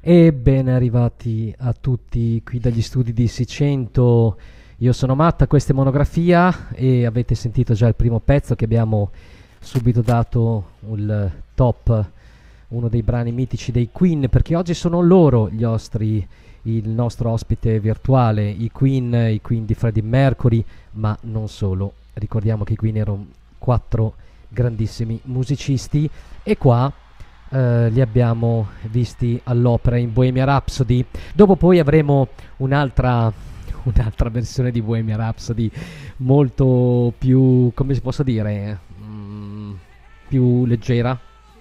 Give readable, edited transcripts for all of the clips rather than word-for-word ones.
E ben arrivati a tutti qui dagli studi di Sicento. Io sono Matta, questa è Monografia e avete sentito già il primo pezzo che abbiamo subito dato il top, uno dei brani mitici dei Queen, perché oggi sono loro gli ostri, il nostro ospite virtuale, i Queen di Freddie Mercury, ma non solo. Ricordiamo che i Queen erano 4 grandissimi musicisti e qua li abbiamo visti all'opera in Bohemian Rhapsody. Dopo poi avremo un'altra versione di Bohemian Rhapsody molto più, come si possa dire, più leggera,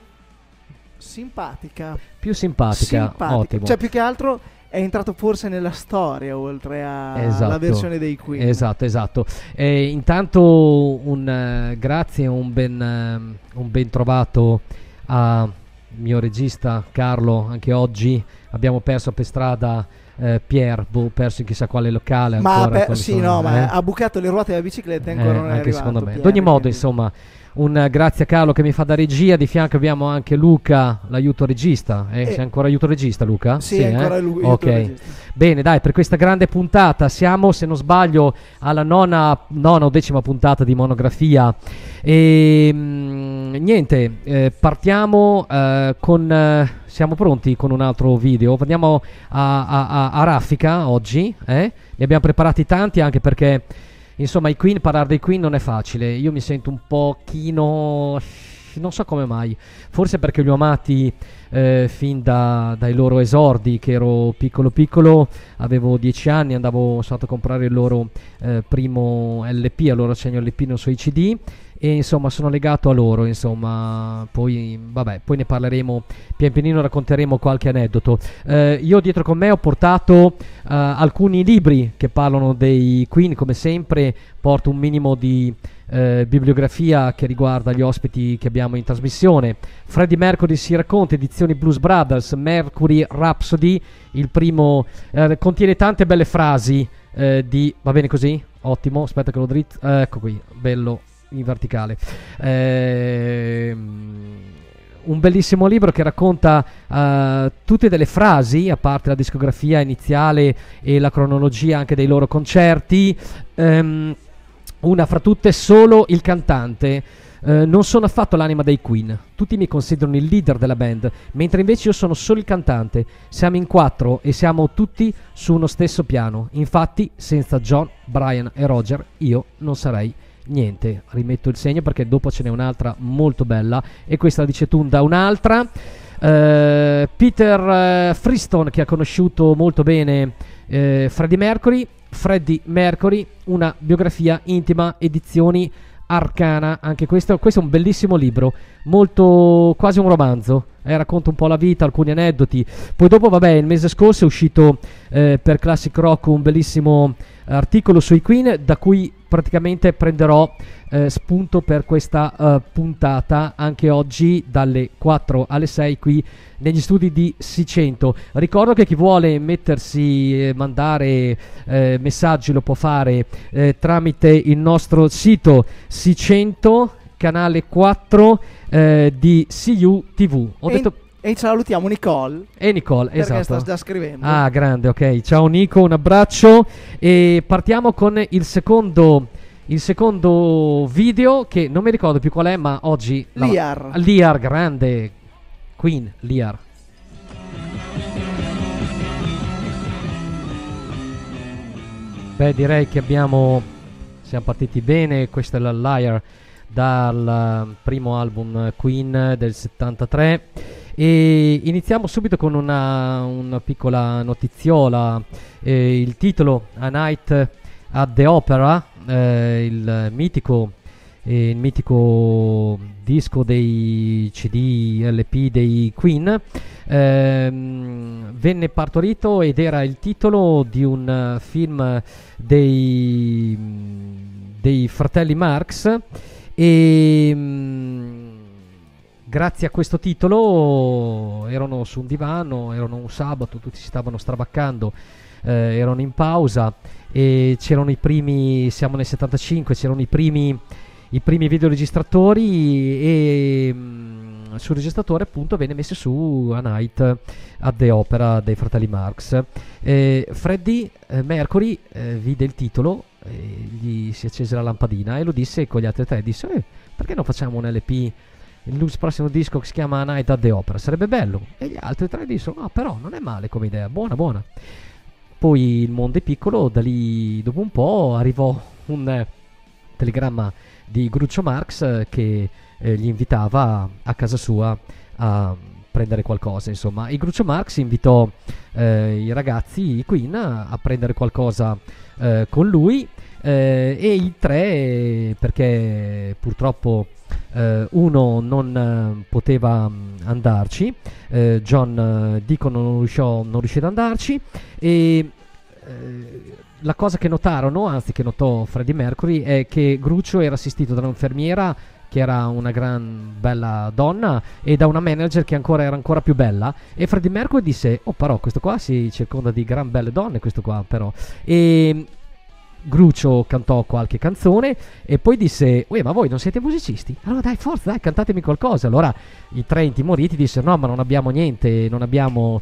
simpatica, più simpatica. Ottimo. Cioè, più che altro è entrato forse nella storia, oltre alla Esatto. versione dei Queen. Esatto. Intanto grazie e un ben trovato a mio regista Carlo. Anche oggi abbiamo perso per strada Pier, perso in chissà quale locale ancora, ma ha bucato le ruote della bicicletta e ancora non è anche arrivato, secondo me. Pier, Ad ogni modo, quindi insomma, un grazie a Carlo che mi fa da regia. Di fianco abbiamo anche Luca, l'aiuto regista. Sei ancora aiuto regista, Luca? Sì, ancora lui. Ok, bene, dai, per questa grande puntata siamo, se non sbaglio, alla nona o 10ª puntata di Monografia. E niente, partiamo siamo pronti con un altro video. Andiamo a raffica oggi, ne abbiamo preparati tanti, anche perché insomma parlare dei Queen non è facile. Io mi sento un pochino, non so come mai, forse perché li ho amati fin dai loro esordi, che ero piccolo, avevo 10 anni, sono andato a comprare il loro primo LP, allora segno LP, non so i CD, e insomma sono legato a loro, insomma. Poi ne parleremo pian pianino, racconteremo qualche aneddoto. Io dietro con me ho portato alcuni libri che parlano dei Queen. Come sempre porto un minimo di bibliografia che riguarda gli ospiti che abbiamo in trasmissione. Freddie Mercury si racconta, edizioni Blues Brothers, Mercury Rhapsody, il primo contiene tante belle frasi va bene così? Ottimo, aspetta che lo dritto, ecco qui, bello in verticale. Un bellissimo libro che racconta tutte delle frasi, a parte la discografia iniziale e la cronologia anche dei loro concerti. Una fra tutte, solo il cantante. Non sono affatto l'anima dei Queen, tutti mi considerano il leader della band, mentre invece io sono solo il cantante. Siamo in 4 e siamo tutti su uno stesso piano. Infatti senza John, Brian e Roger io non sarei niente. Rimetto il segno perché dopo ce n'è un'altra molto bella, e questa la dice tutta un'altra. Peter Freestone, che ha conosciuto molto bene Freddie Mercury, una biografia intima, edizioni Arcana. Anche questo è un bellissimo libro, molto, quasi un romanzo, racconta un po' la vita, alcuni aneddoti. Poi dopo, il mese scorso è uscito per Classic Rock un bellissimo articolo sui Queen, da cui praticamente prenderò spunto per questa puntata, anche oggi dalle 4 alle 6 qui negli studi di Sicento. Ricordo che chi vuole mettersi, mandare messaggi, lo può fare tramite il nostro sito Sicento, canale 4 di CU TV. E salutiamo Nicole. Nicole, perché esatto. sta già scrivendo. Ah, grande, ok. Ciao Nico, un abbraccio. E partiamo con il secondo video, che non mi ricordo più qual è, ma oggi Liar, grande Queen, Liar. Direi che siamo partiti bene. Questa è la Liar, dal primo album Queen del 73. E iniziamo subito con una piccola notiziola. Il titolo A Night at the Opera, il mitico disco dei CD LP dei Queen, venne partorito ed era il titolo di un film dei fratelli Marx, e grazie a questo titolo erano su un divano, erano un sabato, tutti si stavano strabaccando, erano in pausa e c'erano i primi, siamo nel 75, c'erano i primi videoregistratori, e sul registratore appunto venne messo su A Night at the Opera dei fratelli Marx. Freddie Mercury vide il titolo, gli si accese la lampadina e lo disse con gli altri tre, disse perché non facciamo un LP, il prossimo disco che si chiama A Night at the Opera, sarebbe bello. E gli altri tre dissero no, però non è male come idea, buona. Poi il mondo è piccolo, da lì dopo un po' arrivò un telegramma di Groucho Marx che gli invitava a casa sua a prendere qualcosa, insomma. E Groucho Marx invitò i ragazzi, i Queen, a prendere qualcosa con lui, e i tre, perché purtroppo uno non poteva andarci, John Deacon non riuscì ad andarci, e la cosa che notarono, anzi che notò Freddie Mercury, è che Groucho era assistito da un'infermiera che era una gran bella donna e da una manager che era ancora più bella, e Freddie Mercury disse però questo qua si circonda di gran belle donne, questo qua però. E Groucho cantò qualche canzone e poi disse ma voi non siete musicisti? Allora dai, forza, dai, cantatemi qualcosa. Allora i tre intimoriti dissero no, ma non abbiamo niente, non abbiamo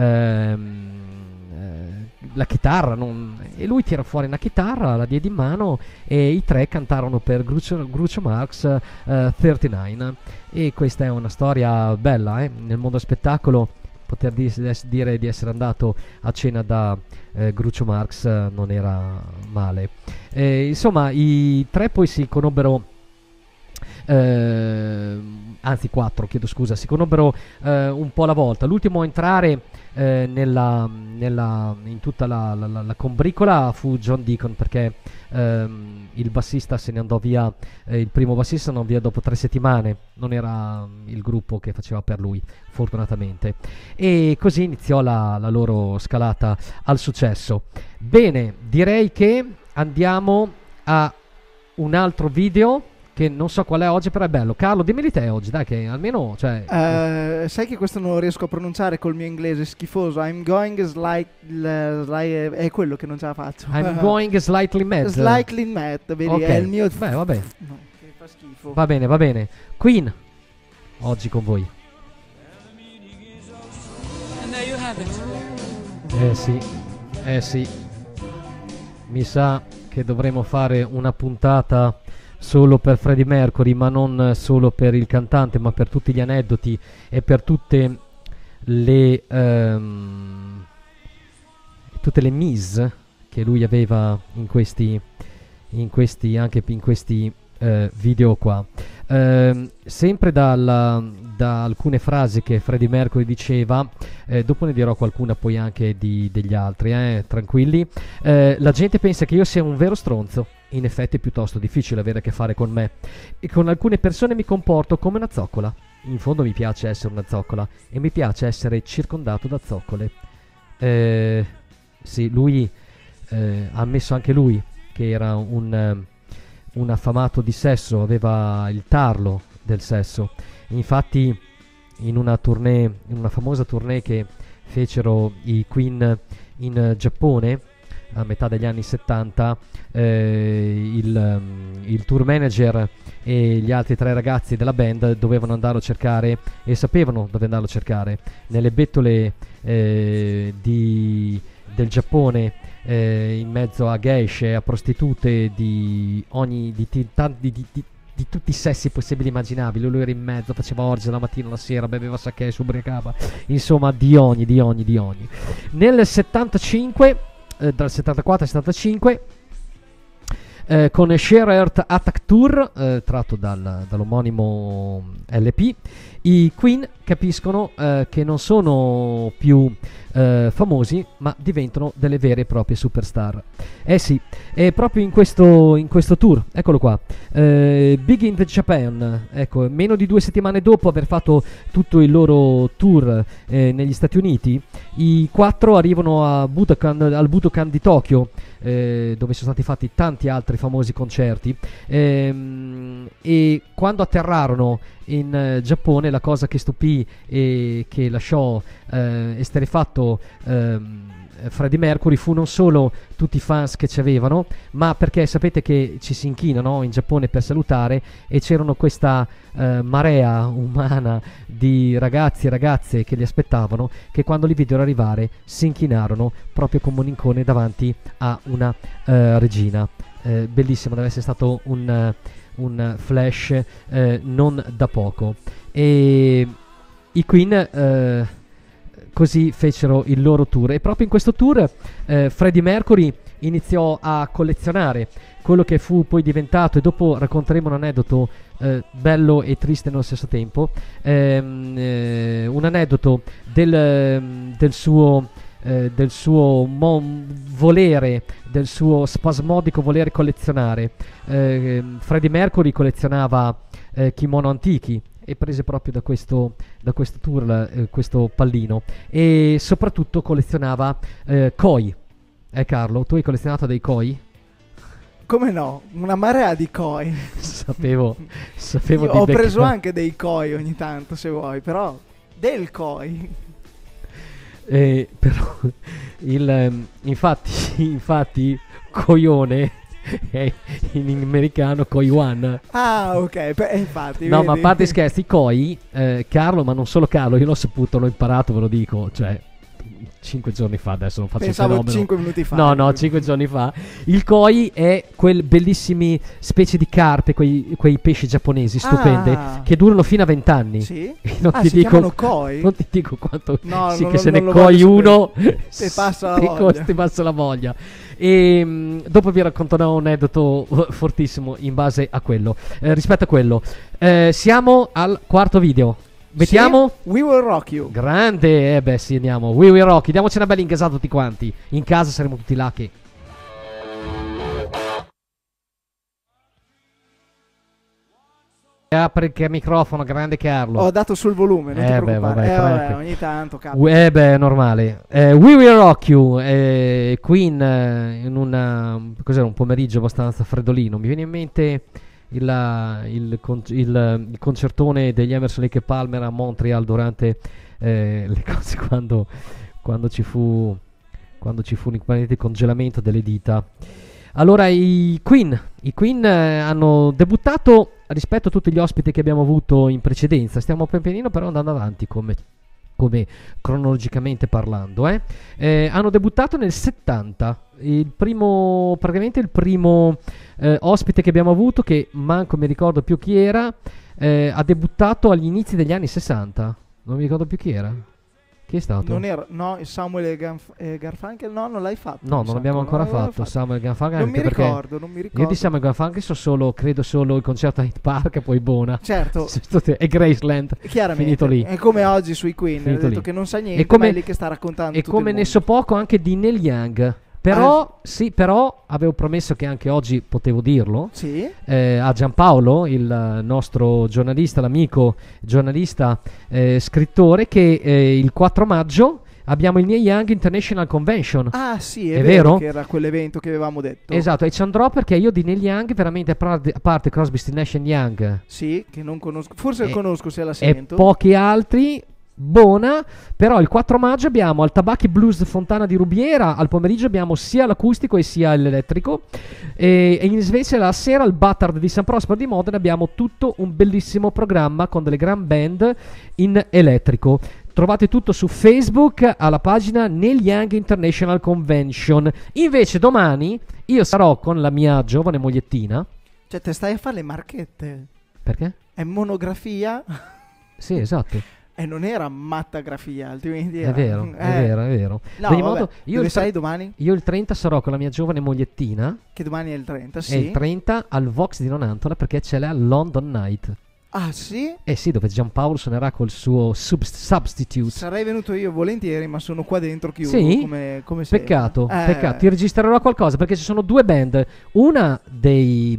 la chitarra, e lui tira fuori una chitarra, la diede in mano e i tre cantarono per Groucho Marx 39. E questa è una storia bella, nel mondo spettacolo. Poter dire di essere andato a cena da Groucho Marx non era male. Insomma, i tre poi si conobbero, anzi quattro, chiedo scusa, si conobbero un po' alla volta. L'ultimo a entrare in tutta la combricola fu John Deacon, perché il bassista se ne andò via, il primo bassista andò via dopo 3 settimane, non era il gruppo che faceva per lui, fortunatamente, e così iniziò la loro scalata al successo. Bene, direi che andiamo a un altro video che non so qual è oggi, però è bello. Carlo, dimmeli te oggi, dai, che almeno, cioè... sai che questo non lo riesco a pronunciare col mio inglese schifoso. I'm going è quello che non ce la faccio. I'm going slightly mad. Slightly mad, vedi, okay. È il mio... Beh, vabbè. No, che fa schifo. Va bene. Queen, oggi con voi. And there you have it. sì. Mi sa che dovremo fare una puntata solo per Freddie Mercury, ma non solo per il cantante, ma per tutti gli aneddoti e per tutte le mise che lui aveva in questi video qua. Sempre da alcune frasi che Freddie Mercury diceva, dopo ne dirò qualcuna poi anche degli altri, tranquilli. La gente pensa che io sia un vero stronzo, in effetti è piuttosto difficile avere a che fare con me, e con alcune persone mi comporto come una zoccola. In fondo mi piace essere una zoccola e mi piace essere circondato da zoccole. Sì, lui ha ammesso anche lui che era un affamato di sesso, aveva il tarlo del sesso. Infatti in una famosa tournée che fecero i Queen in Giappone a metà degli anni 70, il tour manager e gli altri 3 ragazzi della band dovevano andarlo a cercare, e sapevano dove andarlo a cercare, nelle bettole del Giappone, in mezzo a geishe, a prostitute di tutti i sessi possibili e immaginabili. Lui era in mezzo, faceva orge la mattina, la sera, beveva sake, si ubriacava, insomma di ogni. Nel 75, dal 74 al 75, con Sheer Earth Attack Tour, tratto dall'omonimo LP, i Queen capiscono che non sono più famosi, ma diventano delle vere e proprie superstar. Sì, è proprio in questo tour, eccolo qua, Big in the Japan, ecco, meno di 2 settimane dopo aver fatto tutto il loro tour negli Stati Uniti, i 4 arrivano al Budokan di Tokyo, dove sono stati fatti tanti altri famosi concerti, e quando atterrarono in Giappone, la cosa che stupì e che lasciò esterrefatto Freddie Mercury fu non solo tutti i fans che ci avevano, ma perché sapete che ci si inchinano in Giappone per salutare, e c'erano questa marea umana di ragazzi e ragazze che li aspettavano, che quando li videro arrivare si inchinarono proprio come un incone davanti a una regina. Bellissimo, deve essere stato un flash non da poco. E i Queen così fecero il loro tour, e proprio in questo tour Freddie Mercury iniziò a collezionare quello che fu poi diventato, e dopo racconteremo un aneddoto bello e triste nello stesso tempo, un aneddoto del suo volere, del suo spasmodico volere collezionare. Freddie Mercury collezionava kimono antichi, e prese proprio da questo tour questo pallino, e soprattutto collezionava koi. Carlo, tu hai collezionato dei koi? Come no? Una marea di koi. sapevo Io di ho beccare. preso anche dei koi ogni tanto, se vuoi, però del koi. Però infatti coione è in americano koiwan. Ah, ok, infatti. No, vedi? ma a parte scherzi, koi, Carlo, ma non solo Carlo, io l'ho saputo, l'ho imparato, ve lo dico, cioè 5 giorni fa, adesso non faccio Pensavo il fenomeno. 5 minuti fa. No, 5 giorni fa. Il koi è quel bellissimi specie di carpe, quei pesci giapponesi stupendi, che durano fino a 20 anni. Sì? Non Si dico chiamano koi? Non ti dico quanto. No, sì, non che lo- se ne non lo coi voglio uno Ti passa la voglia. ti passa la voglia. E dopo vi racconterò un aneddoto fortissimo in base a quello. Rispetto a quello, siamo al quarto video. Mettiamo? Sì? We Will Rock You. Grande, beh sì, andiamo. We Will Rock, diamoci una bella ingasata tutti quanti. In casa saremo tutti là che... Apri il microfono, grande Carlo. Ho dato sul volume, non ti beh, preoccupare. vabbè, tranqui. Ogni tanto capita. Beh, normale. We Will Rock You, Queen, in cos'era, un pomeriggio abbastanza freddolino. Mi viene in mente il concertone degli Emerson, Lake e Palmer a Montreal durante le cose quando ci fu il congelamento delle dita. Allora i Queen hanno debuttato rispetto a tutti gli ospiti che abbiamo avuto in precedenza. Stiamo pian pianino però andando avanti come cronologicamente parlando. Hanno debuttato nel 70. Praticamente il primo ospite che abbiamo avuto, che manco mi ricordo più chi era, ha debuttato agli inizi degli anni 60. Non mi ricordo più chi era. Chi è stato? Non era, no, Samuel e Garfunkel, no, non l'hai fatto. No, non l'abbiamo ancora fatto. Samuel Garfunkel, Non mi anche perché ricordo, non mi ricordo. io di Samuel Garfunkel credo solo il concerto a Hyde Park e poi buona. Certo. E Graceland. Chiaramente. Finito lì. È come oggi sui Queen, ha Finito detto lì. che non sa niente, E come- ma è lì che sta raccontando E tutto come il ne mondo. so poco anche di Neil Young. Però, però avevo promesso che anche oggi potevo dirlo. Sì? A Giampaolo, il nostro giornalista, l'amico giornalista, scrittore, che il 4 maggio abbiamo il Neil Young International Convention. Ah sì, È è vero? vero che era quell'evento che avevamo detto. Esatto, e ci andrò perché io di Neil Young veramente, a parte Crosby, Stills, Nash & Young Sì, che non conosco. Forse E- conosco se la e sento. pochi altri, buona. Però il 4 maggio abbiamo al Tabacchi Blues Fontana di Rubiera, al pomeriggio abbiamo sia l'acustico e sia l'elettrico, e in Svezia la sera al Battard di San Prospero di Modena abbiamo tutto un bellissimo programma con delle gran band in elettrico. Trovate tutto su Facebook alla pagina Neil Young International Convention. Invece domani io sarò con la mia giovane mogliettina. Cioè, te stai a fare le marchette. Perché? È monografia Sì, esatto. e non era mattagrafia, altrimenti È era... vero, è vero, è vero. No, Ad ogni vabbè. modo, io Dove il, sei domani? io il 30 sarò con la mia giovane mogliettina. Che domani è il 30, E sì. il 30 al Vox di Nonantola, perché c'è la London Night. Ah sì? Eh sì, dove Giampaolo suonerà col suo Substitute. Sarei venuto io volentieri, ma sono qua dentro chiuso. Sì? come sempre. Peccato, peccato. Ti registrerò qualcosa perché ci sono due band. Una dei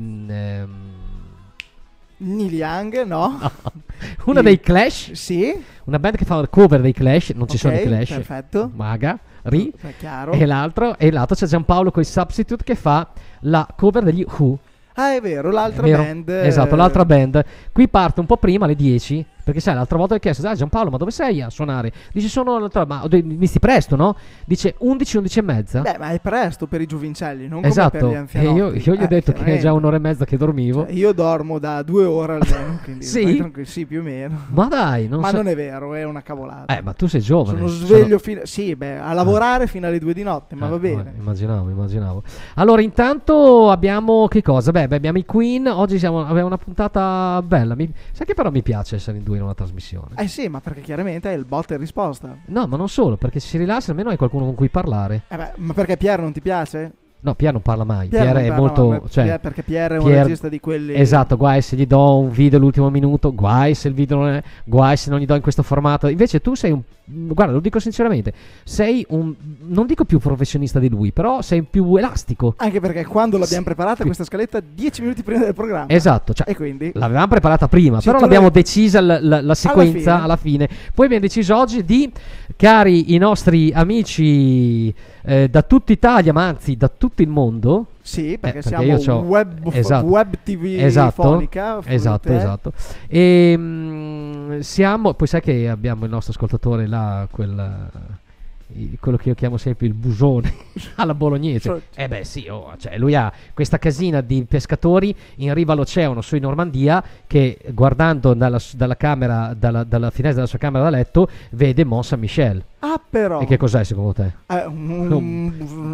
Neil Young, no? una dei Clash, Sì. una band che fa cover dei Clash, non ci sono i Ok, Clash. perfetto. Maga, È chiaro. e l'altro c'è Giampaolo con i Substitute che fa la cover degli Who. Ah, è vero, l'altra Vero? band. Esatto, l'altra band. Qui parte un po' prima, alle 10, Perché sai, l'altra volta ho chiesto, Giampaolo, ma dove sei a suonare? Dice, ma inizi presto, no? Dice 11, 11 e mezza. Beh, ma è presto per i giovincelli, non Esatto. come per gli anzianotti. Io gli ho detto che è già un'ora e mezza che dormivo. Cioè, io dormo da 2 ore almeno, quindi Sì? Sì, più o meno. Ma dai, non è vero, è una cavolata. Ma tu sei giovane. Sono sveglio a lavorare fino alle 2 di notte, ma va bene. Immaginavo. Allora, intanto abbiamo che cosa? Beh, abbiamo i Queen. Oggi abbiamo una puntata bella. Sai che però mi piace essere in due in una trasmissione. Sì, ma perché chiaramente è il botta e risposta. No, ma non solo, perché si rilassa, almeno hai qualcuno con cui parlare. Ma perché Pierre non ti piace? No, Pierre non parla mai. Pierre è molto. Perché Pierre è un regista di quelli. Esatto, guai se gli do un video all'ultimo minuto, guai se il video non è. Guai se non gli do in questo formato. Invece tu sei un. Guarda, lo dico sinceramente, sei un. Non dico più professionista di lui, però sei più elastico. Anche perché quando l'abbiamo preparata questa scaletta 10 minuti prima del programma. Esatto, e quindi. L'avevamo preparata prima, però l'abbiamo decisa la sequenza alla fine. Poi abbiamo deciso oggi di, cari i nostri amici da tutta Italia, ma anzi da tutto il mondo. Sì, perché siamo web TV fonica. Esatto. E siamo, poi sai che abbiamo il nostro ascoltatore là, quello che io chiamo sempre il busone alla bolognese. Beh sì, cioè lui ha questa casina di pescatori in riva all'oceano su in Normandia che guardando dalla camera, dalla finestra della sua camera da letto vede Mont Saint-Michel. Ah, però. E che cos'è secondo te? Un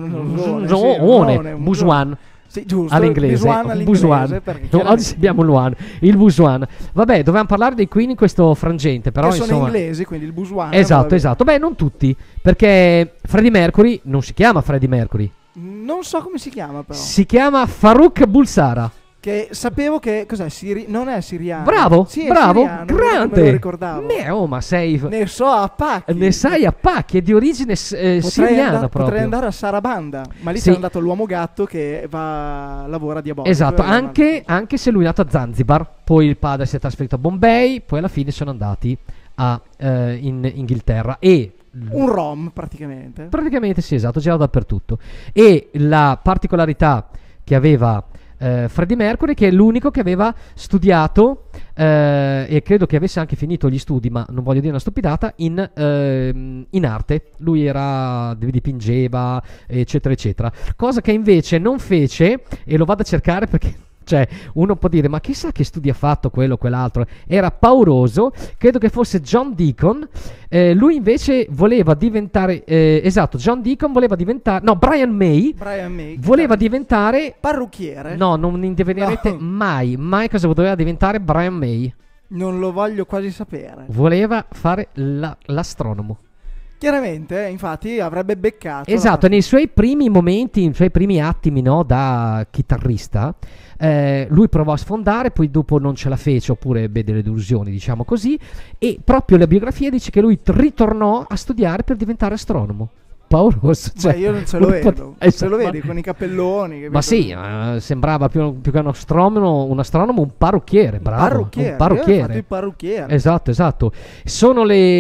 Busuan. Sì, giusto. All'inglese. Busuan. Oggi abbiamo il Busuan. Vabbè, dovevamo parlare dei Queen in questo frangente, però che insomma, sono inglesi, quindi il Busuan. Esatto. Beh, non tutti, perché Freddie Mercury non si chiama Freddie Mercury. Non so come si chiama, però. Si chiama Farouk Bulsara. Che sapevo che cos'è? Non è siriano. Bravo, sì, bravo, siriano, grande. Me lo ricordavo. Ma sei. Ne so a pacchi. Ne sai a pacchi, è di origine siriana proprio. Potrei andare a Sarabanda, ma lì c'è andato l'uomo gatto che lavora a Diabolico. Esatto, anche se lui è nato a Zanzibar, poi il padre si è trasferito a Bombay, poi alla fine sono andati in Inghilterra e. Un rom praticamente. Praticamente sì, esatto, girava dappertutto. E la particolarità che aveva Freddie Mercury, che è l'unico che aveva studiato e credo che avesse anche finito gli studi, ma non voglio dire una stupidata, in arte. Lui dipingeva, eccetera eccetera, cosa che invece non fece, e lo vado a cercare perché cioè uno può dire ma chissà che studi ha fatto quello o quell'altro, era pauroso, credo che fosse John Deacon. Lui invece voleva diventare John Deacon voleva diventare Brian May voleva diventare parrucchiere. No, non indovinerete mai cosa doveva diventare Brian May. Non lo voglio quasi sapere. Voleva fare l'astronomo. Chiaramente, infatti, avrebbe beccato. Esatto, nei suoi primi momenti, nei suoi primi attimi, no, da chitarrista, lui provò a sfondare, poi dopo non ce la fece, oppure ebbe delle delusioni, diciamo così, e proprio la biografia dice che lui ritornò a studiare per diventare astronomo. Pauroso, cioè, io non ce lo vedo. Se lo vedi con i cappelloni, capito? Ma sì, sembrava più che un astronomo, un parrucchiere, bravo. Un parrucchiere. Il parrucchiere. Esatto. Sono le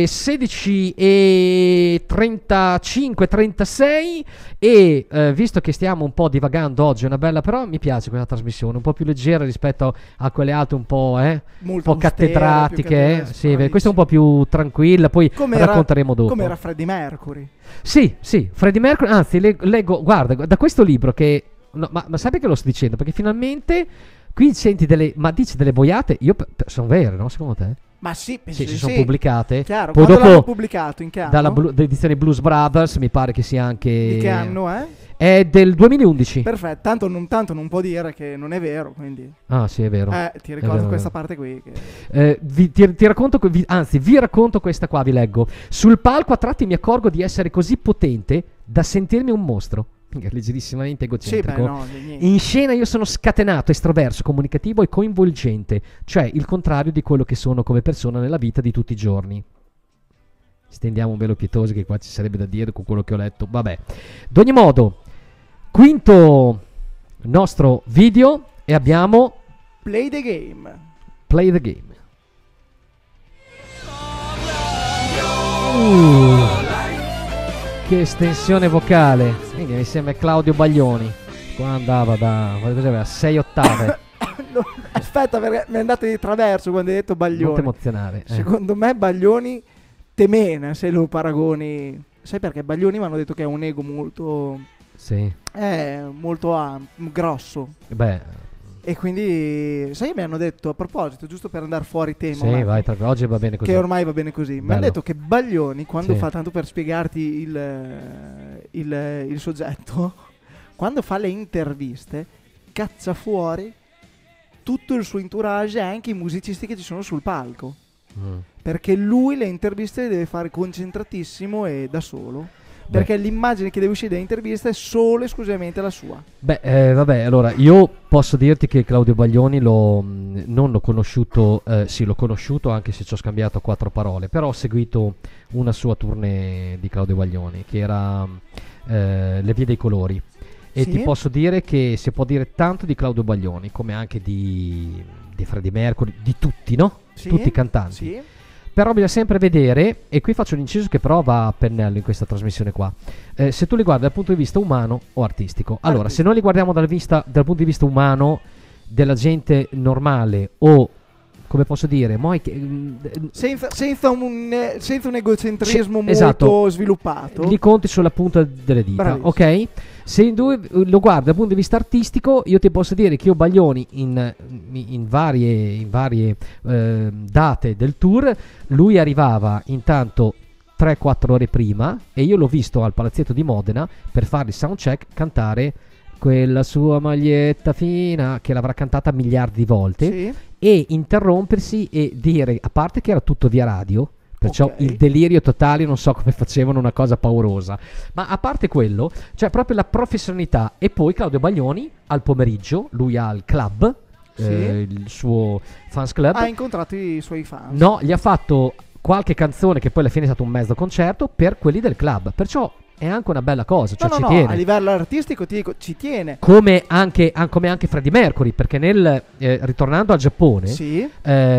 16:35-36 e visto che stiamo un po' divagando oggi, è una bella, però mi piace questa trasmissione, un po' più leggera rispetto a quelle altre un po' cattedratiche. Sì, questa è un po' più tranquilla, poi racconteremo dopo. Come era Freddie Mercury. Sì, Freddie Mercury, anzi leggo, guarda, da questo libro che, ma sai perché lo sto dicendo? Perché finalmente qui senti dici delle boiate, sono vere, no, secondo te? Ma sì, si sono pubblicate. Chiaro, poi dopo l'hanno pubblicato, in che anno? Dall'edizione Blues Brothers, mi pare che sia anche. Di che anno è? È del 2011. Perfetto, tanto non può dire che non è vero, quindi. Ah, sì, è vero. Ti ricordo questa parte qui. Ti racconto, vi racconto questa qua, vi leggo. Sul palco a tratti mi accorgo di essere così potente da sentirmi un mostro. Leggerissimamente egocentrico. In scena io sono scatenato, estroverso, comunicativo e coinvolgente, cioè il contrario di quello che sono come persona nella vita di tutti i giorni. Stendiamo un velo pietoso che qua ci sarebbe da dire con quello che ho letto. Vabbè, ad ogni modo, quinto nostro video e abbiamo Play the Game. Che estensione vocale. Mi sembra Claudio Baglioni. Qua andava da 6 ottave. aspetta, perché mi è andato di traverso quando hai detto Non ti Baglioni. emozionare. Secondo me Baglioni te mena se lo paragoni. Sai perché Baglioni mi hanno detto che ha un ego molto Sì. grosso. Beh, E quindi, sai, mi hanno detto, a proposito, giusto per andare fuori tema, sì, ma- vai, oggi va bene così. che ormai va bene così. Mi hanno Bello. detto che Baglioni, quando Sì. fa, tanto per spiegarti il soggetto, quando fa le interviste, caccia fuori tutto il suo entourage e anche i musicisti che ci sono sul palco. Mm. Perché lui le interviste le deve fare concentratissimo e da solo. Perché l'immagine che deve uscire dalle interviste è solo e esclusivamente la sua. Beh, vabbè, allora io posso dirti che Claudio Baglioni non l'ho conosciuto, sì, l'ho conosciuto anche se ci ho scambiato 4 parole, però ho seguito una sua tournée di Claudio Baglioni che era Le Vie dei Colori. E Sì? ti posso dire che si può dire tanto di Claudio Baglioni come anche di Freddie Mercury, di tutti, no? Sì? Tutti i cantanti. Sì? Però bisogna sempre vedere, e qui faccio un inciso che però va a pennello in questa trasmissione qua, se tu li guardi dal punto di vista umano o artistico. Allora, Artistico. se noi li guardiamo dal punto di vista umano, della gente normale o, come posso dire, Senza un egocentrismo molto esatto. sviluppato. li conti sulla punta delle dita, Bravissimo. ok? Se lo guardi dal punto di vista artistico, io ti posso dire che io Baglioni in varie date del tour, lui arrivava intanto 3-4 ore prima e io l'ho visto al Palazzetto di Modena per fare il soundcheck cantare quella sua maglietta fina che l'avrà cantata miliardi di volte Sì? e interrompersi e dire, a parte che era tutto via radio, perciò Ok. il delirio totale, non so come facevano, una cosa paurosa, ma a parte quello, cioè proprio la professionalità. E poi Claudio Baglioni al pomeriggio, lui ha il club, Sì. il suo fans club, Ha incontrato i suoi fan. no, gli ha fatto qualche canzone che poi alla fine è stato un mezzo concerto per quelli del club, perciò è anche una bella cosa, cioè ci no, tiene. a livello artistico ti dico, ci tiene. Come anche Freddie Mercury, perché ritornando al Giappone, Sì?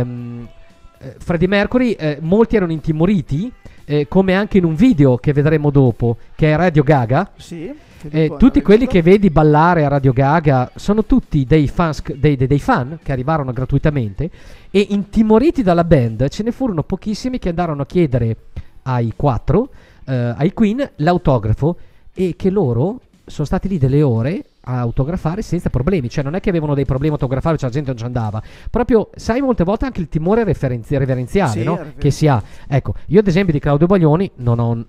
Freddie Mercury, molti erano intimoriti, come anche in un video che vedremo dopo, che è Radio Gaga. Sì? Che dopo Tutti hanno quelli visto. che vedi ballare a Radio Gaga sono tutti dei fan che arrivarono gratuitamente, e intimoriti dalla band ce ne furono pochissimi che andarono a chiedere ai ai Queen l'autografo, e che loro sono stati lì delle ore a autografare senza problemi. Cioè non è che avevano dei problemi a autografare, cioè la gente non ci andava, proprio sai, molte volte anche il timore reverenziale, Sì, no? reverenziale. Che si ha. Ecco, io ad esempio di Claudio Baglioni non ho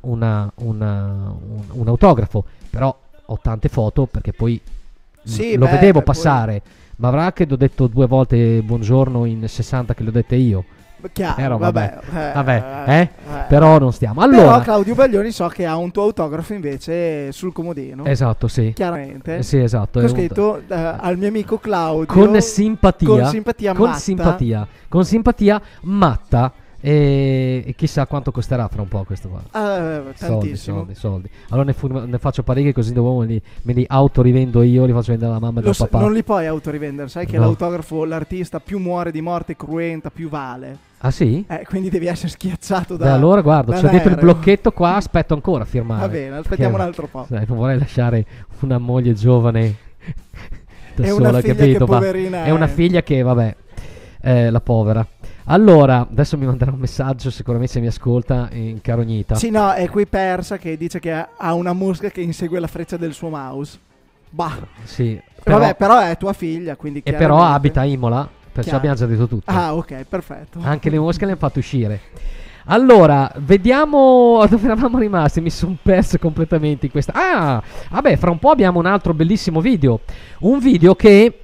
un autografo, però ho tante foto perché poi Sì, lo beh, vedevo poi- passare. Ma avrà che l'ho detto 2 volte buongiorno in 60 che l'ho dette io. Chiaro, Però vabbè. Però non stiamo. Però Allora, Claudio Baglioni so che ha un tuo autografo invece sul comodino. esatto, sì. Chiaramente. Sì, esatto. Ho è un- scritto al mio amico Claudio. con simpatia, Con simpatia con matta. con simpatia matta, e chissà quanto costerà fra un po' questo qua. Tantissimo. Soldi. Allora ne faccio parecchi, così dopo me li autorivendo io, li faccio vendere alla mamma e al papà. Non li puoi autorivendere, sai che No. l'autografo, l'artista più muore di morte cruenta, più vale. Ah sì? Quindi devi essere schiacciato Beh, da. allora guarda, da c'ho dentro il aereo. blocchetto qua, aspetto ancora a firmare. Va bene, aspettiamo Che- un altro po'. Dai, non vorrei lasciare una moglie giovane da È sola, una figlia che capito? Ma poverina è una figlia che, vabbè, la povera. Allora, adesso mi manderà un messaggio, sicuramente se mi ascolta, incarognita. Sì, no, è qui persa che dice che ha una mosca che insegue la freccia del suo mouse. Bah. Sì, Vabbè, però è tua figlia, quindi e però chiaramente- abita a Imola, perciò Chiaro. abbiamo già detto tutto. Ah, ok, perfetto. Anche le mosche le hanno fatto uscire. Allora, vediamo dove eravamo rimasti. Mi sono perso completamente in questa. Ah, vabbè, fra un po' abbiamo un altro bellissimo video. Un video che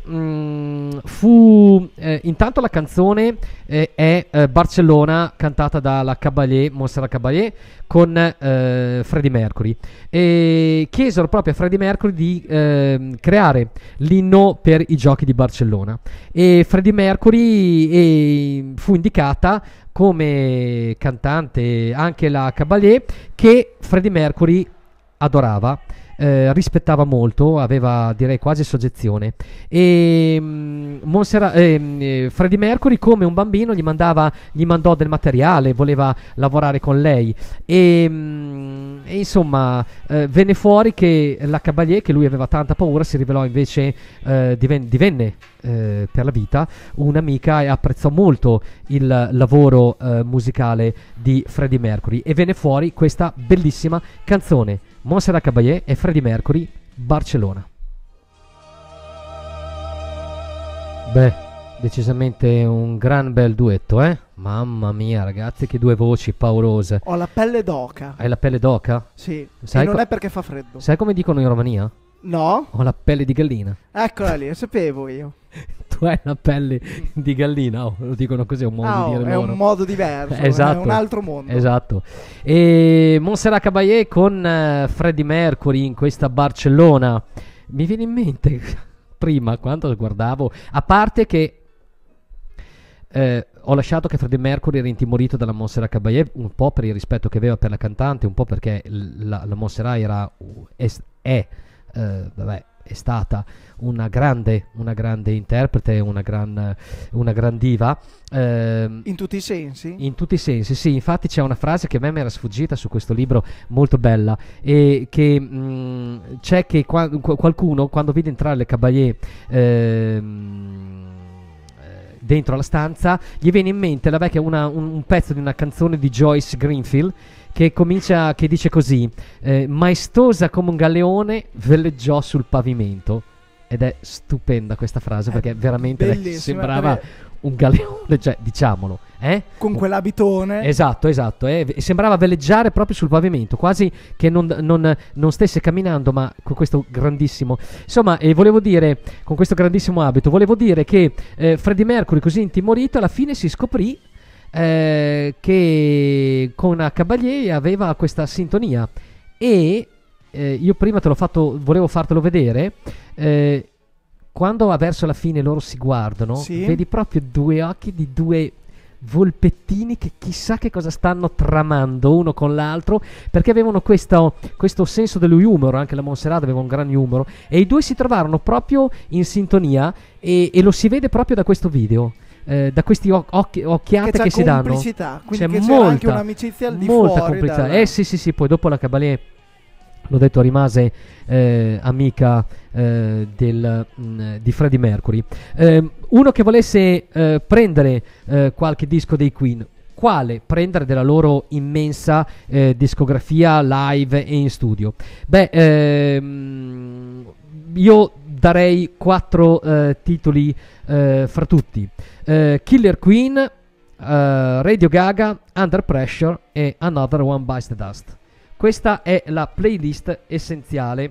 fu. Intanto la canzone è Barcellona, cantata dalla Caballé, Montserrat Caballé, con Freddie Mercury. E chiesero proprio a Freddie Mercury di creare l'inno per i giochi di Barcellona. E Freddie Mercury fu indicata come cantante anche la Caballé, che Freddie Mercury adorava. rispettava molto, aveva direi quasi soggezione. E Freddie Mercury, come un bambino, gli mandò del materiale, voleva lavorare con lei. E insomma, venne fuori che la Caballé, che lui aveva tanta paura, si rivelò invece, divenne per la vita un'amica e apprezzò molto il lavoro musicale di Freddie Mercury, e venne fuori questa bellissima canzone, Montserrat Caballé e Freddie Mercury, Barcellona. Beh, decisamente un gran bel duetto, Mamma mia, ragazzi, che due voci paurose. Ho la pelle d'oca. Hai la pelle d'oca? Sì, Sai e non è perché fa freddo. Sai come dicono in Romania? No? Ho la pelle di gallina. Eccola lì, lo sapevo io. Tu hai la pelle di gallina, lo dicono così, è un modo di dire è loro. un modo diverso, Esatto, è un altro mondo. Esatto. E Montserrat Caballé con Freddie Mercury in questa Barcellona. Mi viene in mente prima, quando guardavo, a parte che ho lasciato che Freddie Mercury era intimorito dalla Montserrat Caballé, un po' per il rispetto che aveva per la cantante, un po' perché la Montserrat è stata una grande interprete, una gran diva, in tutti i sensi? In tutti i sensi, sì. Infatti c'è una frase che a me mi era sfuggita su questo libro, molto bella, e che c'è che qualcuno, quando vede entrare le Caballé dentro la stanza, gli viene in mente un pezzo di una canzone di Joyce Greenfield che dice così: maestosa come un galeone veleggiò sul pavimento. Ed è stupenda questa frase, perché veramente lei sembrava un galeone, cioè, diciamolo, con quell'abitone. Esatto, e sembrava veleggiare proprio sul pavimento, quasi che non stesse camminando, ma con questo grandissimo, insomma, volevo dire, con questo grandissimo abito, volevo dire che Freddie Mercury, così intimorito, alla fine si scoprì che con Caballé aveva questa sintonia, e io prima volevo fartelo vedere. Quando verso la fine loro si guardano, sì, vedi proprio due occhi di due volpettini che chissà che cosa stanno tramando uno con l'altro, perché avevano questo senso dell'humor. Anche la Montserrat aveva un gran humor, e i due si trovarono proprio in sintonia, e lo si vede proprio da questo video. Da questi occhiate che si danno, complicità, quindi c'è c'è anche un'amicizia al di molta fuori complicità. Sì, poi dopo la Caballé, l'ho detto, rimase amica di Freddie Mercury. Uno che volesse prendere qualche disco dei Queen, quale prendere della loro immensa discografia live e in studio? Beh, io darei 4 titoli fra tutti: Killer Queen, Radio Gaga, Under Pressure e Another One Bites the Dust. Questa è la playlist essenziale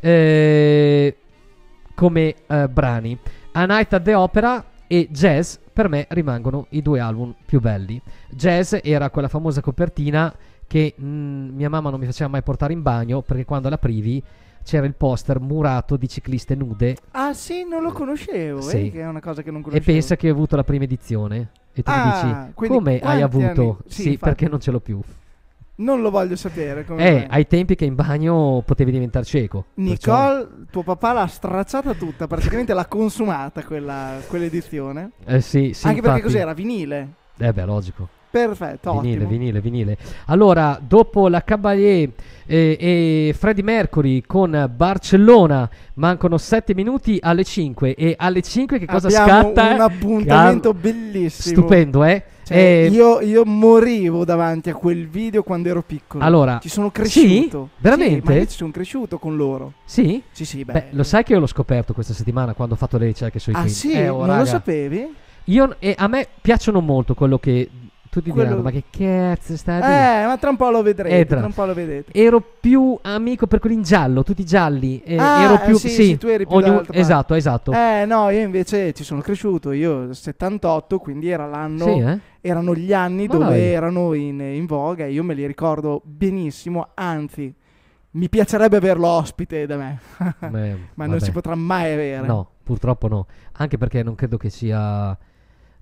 come brani. A Night at the Opera e Jazz per me rimangono i 2 album più belli. Jazz era quella famosa copertina che mia mamma non mi faceva mai portare in bagno, perché quando l'aprivi c'era il poster murato di cicliste nude. Ah sì, non lo conoscevo, sì, che è una cosa che non conoscevo. E pensa che ho avuto la prima edizione. E tu mi dici, come hai avuto? Anni? Sì, perché non ce l'ho più. Non lo voglio sapere. Come ai tempi che in bagno potevi diventare cieco. Nicole, tuo papà l'ha stracciata tutta, praticamente l'ha consumata quell'edizione. Sì, anche infatti. perché cos'era? Vinile? Beh, logico. Perfetto, vinile. Allora, dopo la Caballé e Freddie Mercury con Barcellona, mancano 7 minuti alle 5, e alle 5 che cosa scatta? Abbiamo un appuntamento bellissimo. Stupendo, Cioè, io morivo davanti a quel video quando ero piccolo. Allora, ci sono cresciuto. Sì? Veramente? Sì, ma io ci sono cresciuto con loro. Sì? Sì, beh, lo sai che io l'ho scoperto questa settimana quando ho fatto le ricerche sui Queen. Sì? Non lo sapevi? A me piacciono molto quello che tutti diranno, ma che cazzo stai a dire? Ma tra un po' lo vedrete. Ero più amico per quelli in giallo, tutti gialli. Ero più sì, tu eri più esatto. No, io invece ci sono cresciuto. Io 78, quindi era l'anno. Erano gli anni dove erano in voga, e io me li ricordo benissimo. Anzi, mi piacerebbe averlo ospite da me. Ma non si potrà mai avere. No, purtroppo no. Anche perché non credo che sia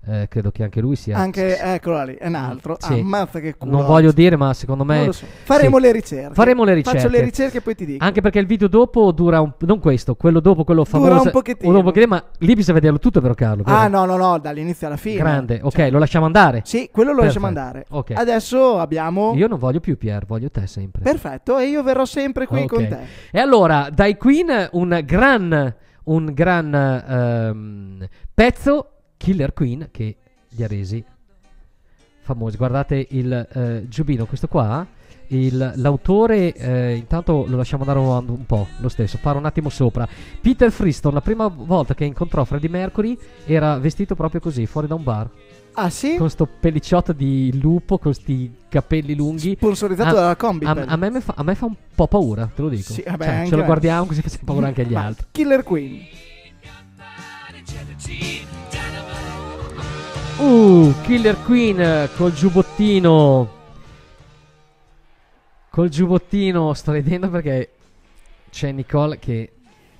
credo che anche lui sia... Anche, eccola lì, è un altro. Sì. Ammazza che culo. Non voglio dire, ma secondo me... Non lo so. Faremo le ricerche. Faremo le ricerche. Faccio le ricerche e poi ti dico. Anche perché il video dopo dura non questo, quello dopo, quello famoso. Dura un pochettino. Ma lì bisogna vederlo tutto, però, Carlo. Ah, no, dall'inizio alla fine. Grande, ok, cioè, lo lasciamo andare? Sì, quello lo lasciamo andare. Okay. Adesso abbiamo... Io non voglio più Pier, voglio te sempre. Perfetto, e io verrò sempre qui con te. E allora, dai Queen, un gran pezzo, Killer Queen, che li ha resi famosi. Guardate il giubbino, questo qua, l'autore, intanto lo lasciamo andare un po' lo stesso, fare un attimo sopra. Peter Friston, la prima volta che incontrò Freddie Mercury era vestito proprio così, fuori da un bar. Ah sì? Con sto pellicciotto di lupo, con sti capelli lunghi. Sponsorizzato dalla Combi. A me fa un po' paura, te lo dico. Sì, vabbè, cioè, ce lo guardiamo così facciamo paura anche agli altri. Killer Queen. Killer Queen col giubbottino. Col giubbottino sto ridendo perché c'è Nicole che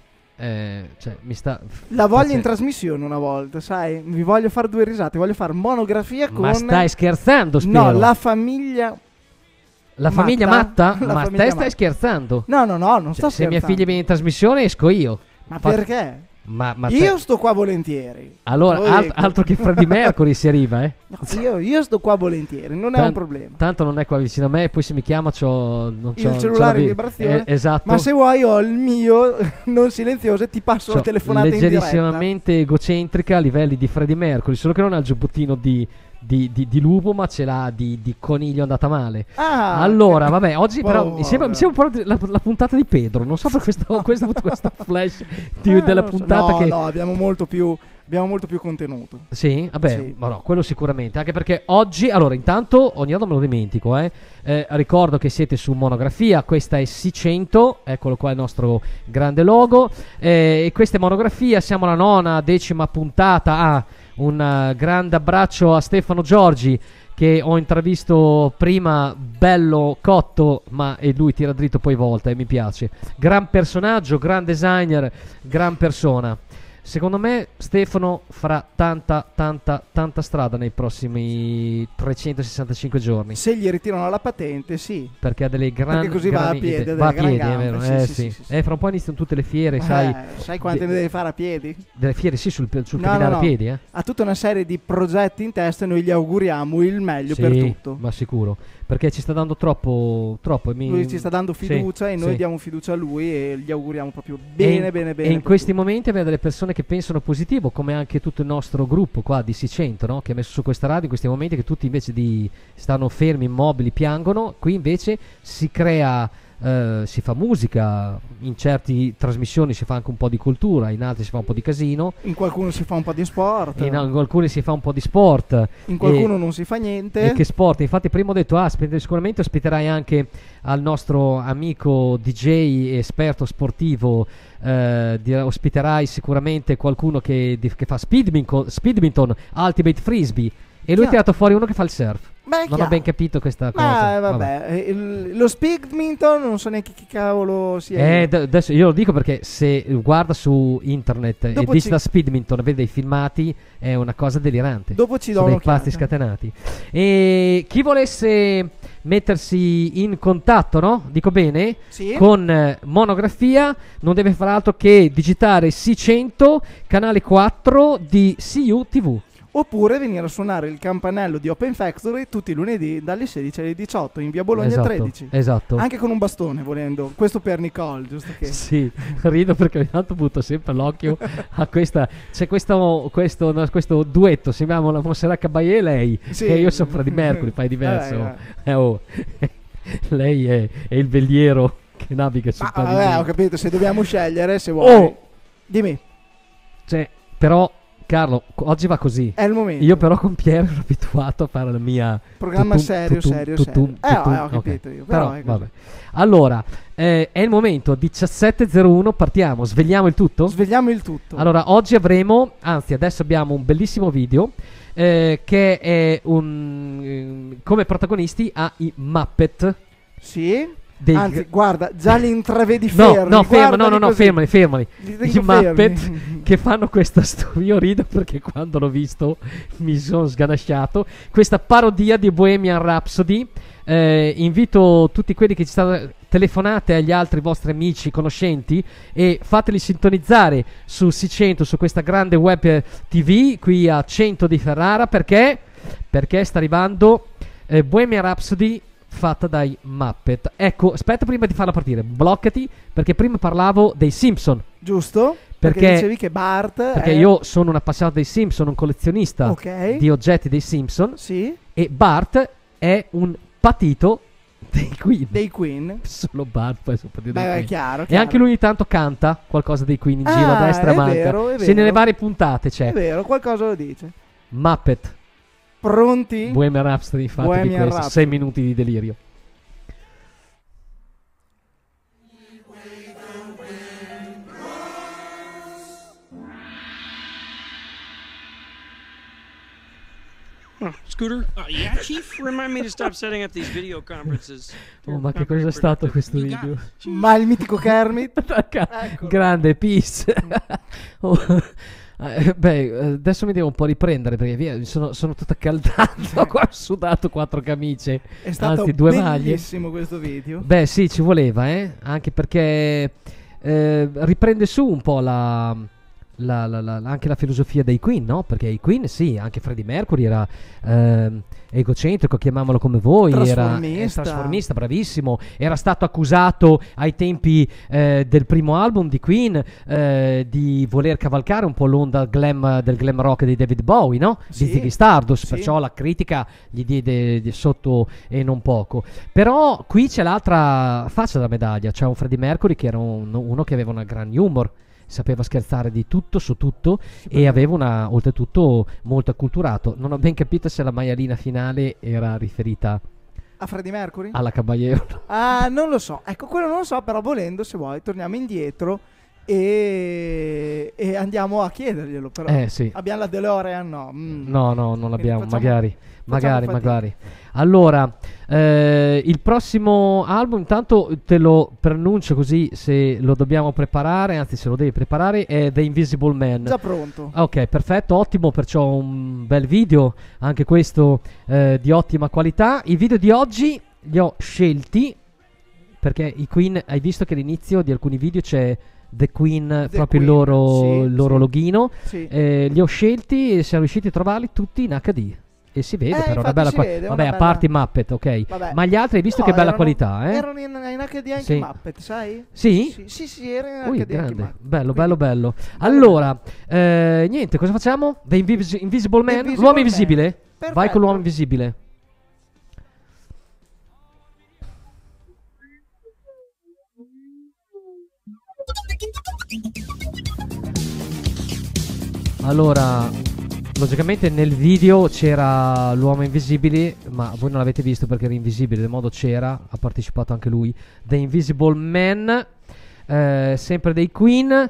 cioè, mi sta... La voglio in trasmissione una volta, sai? Vi voglio fare 2 risate, voglio fare monografia con... Ma stai scherzando, spero. No, la famiglia... La famiglia matta? La Ma famiglia te stai matta. scherzando? No, non sto scherzando. Se mia figlia viene in trasmissione esco io. Ma perché? Ma io sto qua volentieri. Allora, altro che Freddie Mercury si arriva, eh? No, io sto qua volentieri, non è un problema. Tanto non è qua vicino a me, poi se mi chiama il cellulare in vibrazione. Esatto. Ma se vuoi ho il mio non silenzioso e ti passo la telefonata in diretta. Leggerissimamente egocentrica a livelli di Freddie Mercury, solo che non ha il giubbottino di lupo, ma ce l'ha di coniglio andata male. Allora, vabbè, oggi però mi sembra un po' la puntata di Pedro. Non so per questo flash della puntata. No, abbiamo molto più contenuto. Sì, vabbè, sì. Ma no, quello sicuramente. Anche perché oggi, allora, intanto ogni anno me lo dimentico, ricordo che siete su Monografia. Questa è C100, eccolo qua il nostro grande logo. E questa è Monografia, siamo alla 9ª puntata. Un grande abbraccio a Stefano Giorgi, che ho intravisto prima, bello cotto, ma e lui tira dritto poi volta e mi piace. Gran personaggio, gran designer, gran persona. Secondo me Stefano farà tanta strada nei prossimi 365 giorni. Se gli ritirano la patente, sì. Perché ha delle grandi... Perché così va a piedi, è vero. Sì. Fra un po' iniziano tutte le fiere, sai. Sai quante ne devi fare a piedi? Delle fiere, sì, sul camminare a piedi, Ha tutta una serie di progetti in testa e noi gli auguriamo il meglio per tutto. Ma sicuro. Perché ci sta dando troppo lui ci sta dando fiducia e noi diamo fiducia a lui e gli auguriamo proprio bene. E in questi momenti avere delle persone che pensano positivo, come anche tutto il nostro gruppo qua di C100, no? Che ha messo su questa radio in questi momenti, che tutti invece stanno fermi, immobili, piangono. Qui invece si crea, si fa musica, in certe trasmissioni si fa anche un po' di cultura, in altre si fa un po' di casino, in qualcuno si fa un po' di sport, in alcuni si fa un po' di sport, in qualcuno non si fa niente. E che sport? Infatti prima ho detto sicuramente ospiterai anche al nostro amico DJ esperto sportivo, ospiterai sicuramente qualcuno che fa speedminton, ultimate frisbee, e lui ha tirato fuori uno che fa il surf. Non ho ben capito questa cosa. Vabbè. Lo speedminton non so neanche chi cavolo sia. Adesso io lo dico perché se guarda su internet e digita speedminton e vede dei filmati, è una cosa delirante. Dopo ci do sono dei un'occhiata. pazzi scatenati. E chi volesse mettersi in contatto, no? Dico bene? Sì. Con Monografia non deve fare altro che digitare C100 canale 4 di CU TV. Oppure venire a suonare il campanello di Open Factory tutti i lunedì dalle 16 alle 18 in via Bologna 13. Esatto. Anche con un bastone, volendo. Questo per Nicole, giusto che... Sì, rido perché ogni tanto butto sempre l'occhio a questa... C'è questo duetto, si chiama la Montserrat Caballé e lei. Sì. Che io sono Freddie Mercury, fai diverso. Lei è il veliero che naviga sul pavimento. Ho capito, se dobbiamo scegliere, se vuoi... Dimmi. Cioè, però... Carlo, oggi va così. È il momento. Io però con Piero ero abituato a fare la mia... Programma serio. Ho capito io. Però vabbè. Allora, è il momento, 17:01, partiamo. Svegliamo il tutto? Svegliamo il tutto. Allora, oggi avremo, anzi adesso abbiamo un bellissimo video che è come protagonisti ha i Muppet. Sì. Anzi, guarda, già li intravedi fermi. No, fermali. I Muppet che fanno questa io rido perché quando l'ho visto mi sono sganasciato. Questa parodia di Bohemian Rhapsody. Invito tutti quelli che ci stanno, telefonate agli altri vostri amici, conoscenti, e fateli sintonizzare su C100, su questa grande web TV qui a 100 di Ferrara, perché sta arrivando Bohemian Rhapsody fatta dai Muppet. Ecco, aspetta, prima di farla partire, bloccati, perché prima parlavo dei Simpson. Giusto? Perché dicevi che Bart perché io sono un appassionato dei Simpson, un collezionista di oggetti dei Simpson. Sì. E Bart è un patito dei Queen. Solo Bart poi è chiaro. E anche lui ogni tanto canta qualcosa dei Queen in giro a destra e manca. Vero. Se nelle varie puntate c'è. È vero, qualcosa lo dice. Muppet. Pronti? Bohemian Rhapsody, infatti, di questo 6 minuti di delirio. Oh, Scooter? Yeah, Chief, remind me to stop setting up these video conferences. Oh, ma che cosa è stato questo video? Ma il mitico Kermit? Ecco. Grande, peace. Adesso mi devo un po' riprendere perché via, sono tutto accaldato. Ho sudato 4 camicie, è stato anzi 2 maglie. Bellissimo questo video. Beh sì, ci voleva, anche perché riprende su un po' anche la filosofia dei Queen, no? Perché i Queen, sì, anche Freddie Mercury era egocentrico, chiamiamolo come voi, trasformista, bravissimo. Era stato accusato ai tempi del primo album di Queen di voler cavalcare un po' l'onda del glam rock di David Bowie, no? Di Ziggy Stardust, perciò la critica gli diede sotto e non poco. Però qui c'è l'altra faccia della medaglia, c'è un Freddie Mercury che era uno che aveva una gran humor, sapeva scherzare di tutto su tutto e aveva oltretutto molto acculturato. Non ho ben capito se la maialina finale era riferita a Freddie Mercury? Alla Caballero. Ah, non lo so. Ecco, quello non lo so, però volendo, se vuoi, torniamo indietro e andiamo a chiederglielo. Però sì. Abbiamo la DeLorean? No. No, non l'abbiamo. Magari. Allora, il prossimo album, intanto te lo preannuncio così se lo dobbiamo preparare, anzi se lo devi preparare, è The Invisible Man. Già pronto. Ok, perfetto, ottimo, perciò un bel video, anche questo di ottima qualità. I video di oggi li ho scelti perché i Queen, hai visto che all'inizio di alcuni video c'è The Queen, proprio il loro loghino. Sì. Li ho scelti e siamo riusciti a trovarli tutti in HD. E si vede però una bella qualità. Vabbè, a parte i Muppet, ok. Vabbè. Ma gli altri hai visto che bella qualità, Erano in HD anche i Muppet, sai? Sì? Sì, erano in HD anche i Muppet. Bello. Allora, niente, cosa facciamo? The Invisible Man? L'uomo invisibile? Perfetto. Vai con l'uomo invisibile. Allora, logicamente nel video c'era l'uomo invisibile, ma voi non l'avete visto perché era invisibile, del modo c'era, ha partecipato anche lui. The Invisible Man, sempre dei Queen.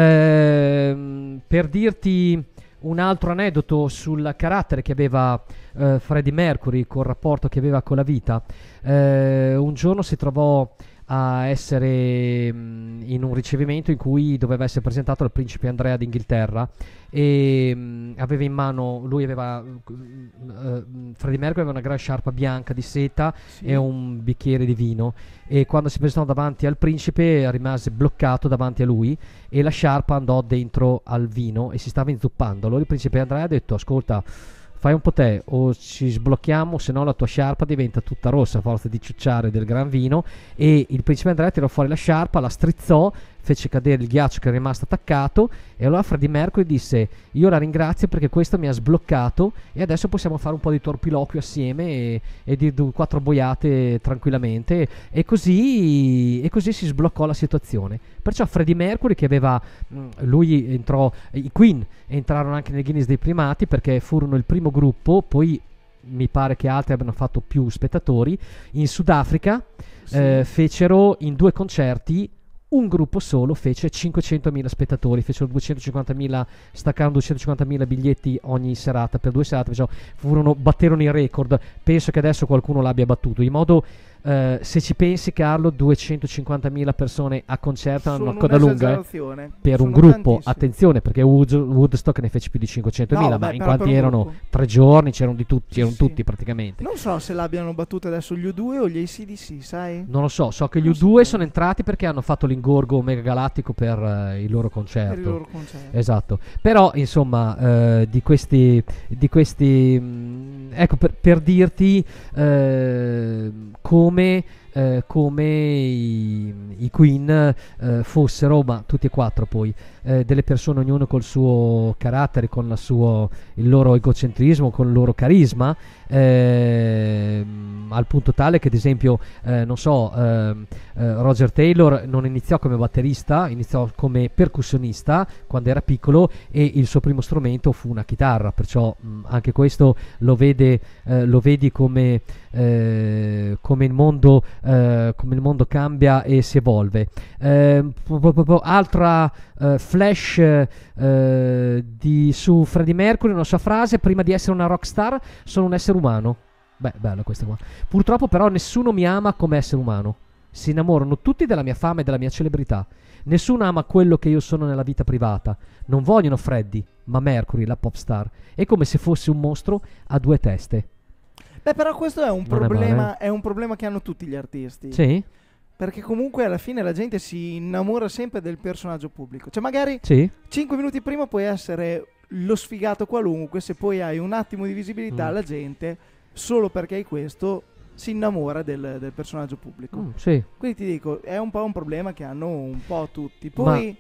Per dirti un altro aneddoto sul carattere che aveva Freddie Mercury, col rapporto che aveva con la vita, un giorno si trovò a essere in un ricevimento in cui doveva essere presentato al principe Andrea d'Inghilterra e aveva in mano, Freddie Mercury aveva una gran sciarpa bianca di seta e un bicchiere di vino, e quando si presentò davanti al principe rimase bloccato davanti a lui e la sciarpa andò dentro al vino e si stava inzuppando. Allora il principe Andrea ha detto: ascolta, fai un po' te, o ci sblocchiamo, se no la tua sciarpa diventa tutta rossa a forza di ciucciare del gran vino. E il principe Andrea tirò fuori la sciarpa, la strizzò, fece cadere il ghiaccio che era rimasto attaccato, e allora Freddie Mercury disse: io la ringrazio perché questo mi ha sbloccato e adesso possiamo fare un po' di torpiloquio assieme e dire 4 boiate tranquillamente, e così si sbloccò la situazione. Perciò Freddie Mercury, che aveva lui entrò, i Queen entrarono anche nel Guinness dei primati perché furono il primo gruppo, poi mi pare che altri abbiano fatto più spettatori, in Sudafrica. Fecero in 2 concerti, un gruppo solo fece 500.000 spettatori, fecero 250.000, staccarono 250.000 biglietti ogni serata per 2 serate, batterono il record. Penso che adesso qualcuno l'abbia battuto, in modo se ci pensi, Carlo, 250.000 persone a concerto hanno una coda lunga per un gruppo, attenzione, perché Woodstock ne fece più di 500.000, ma in quanti erano 3 giorni c'erano di tutti, c'erano tutti praticamente. Non so se l'abbiano battuta adesso gli U2 o gli AC/DC, sai? Non lo so che gli U2 sono entrati perché hanno fatto l'ingorgo mega galattico per il loro concerto. Per il loro concerto. Esatto. Però insomma di questi ecco, per dirti come i Queen fossero, ma tutti e 4 poi, delle persone, ognuno col suo carattere, con il loro egocentrismo, con il loro carisma, al punto tale che ad esempio Roger Taylor non iniziò come batterista, iniziò come percussionista quando era piccolo e il suo primo strumento fu una chitarra, perciò anche questo lo vedi come il mondo cambia e si evolve. Altra flash su Freddie Mercury, una sua frase: prima di essere una rockstar sono un essere umano. Beh, bello questa qua. Purtroppo però nessuno mi ama come essere umano. Si innamorano tutti della mia fama e della mia celebrità. Nessuno ama quello che io sono nella vita privata. Non vogliono Freddie, ma Mercury, la pop star. È come se fosse un mostro a 2 teste. Beh, però questo è un problema, è un problema che hanno tutti gli artisti. Sì. Perché comunque alla fine la gente si innamora sempre del personaggio pubblico. Cioè magari 5 minuti prima puoi essere lo sfigato qualunque, se poi hai un attimo di visibilità la gente, solo perché hai questo, si innamora del personaggio pubblico. Sì. Quindi ti dico, è un po' un problema che hanno un po' tutti.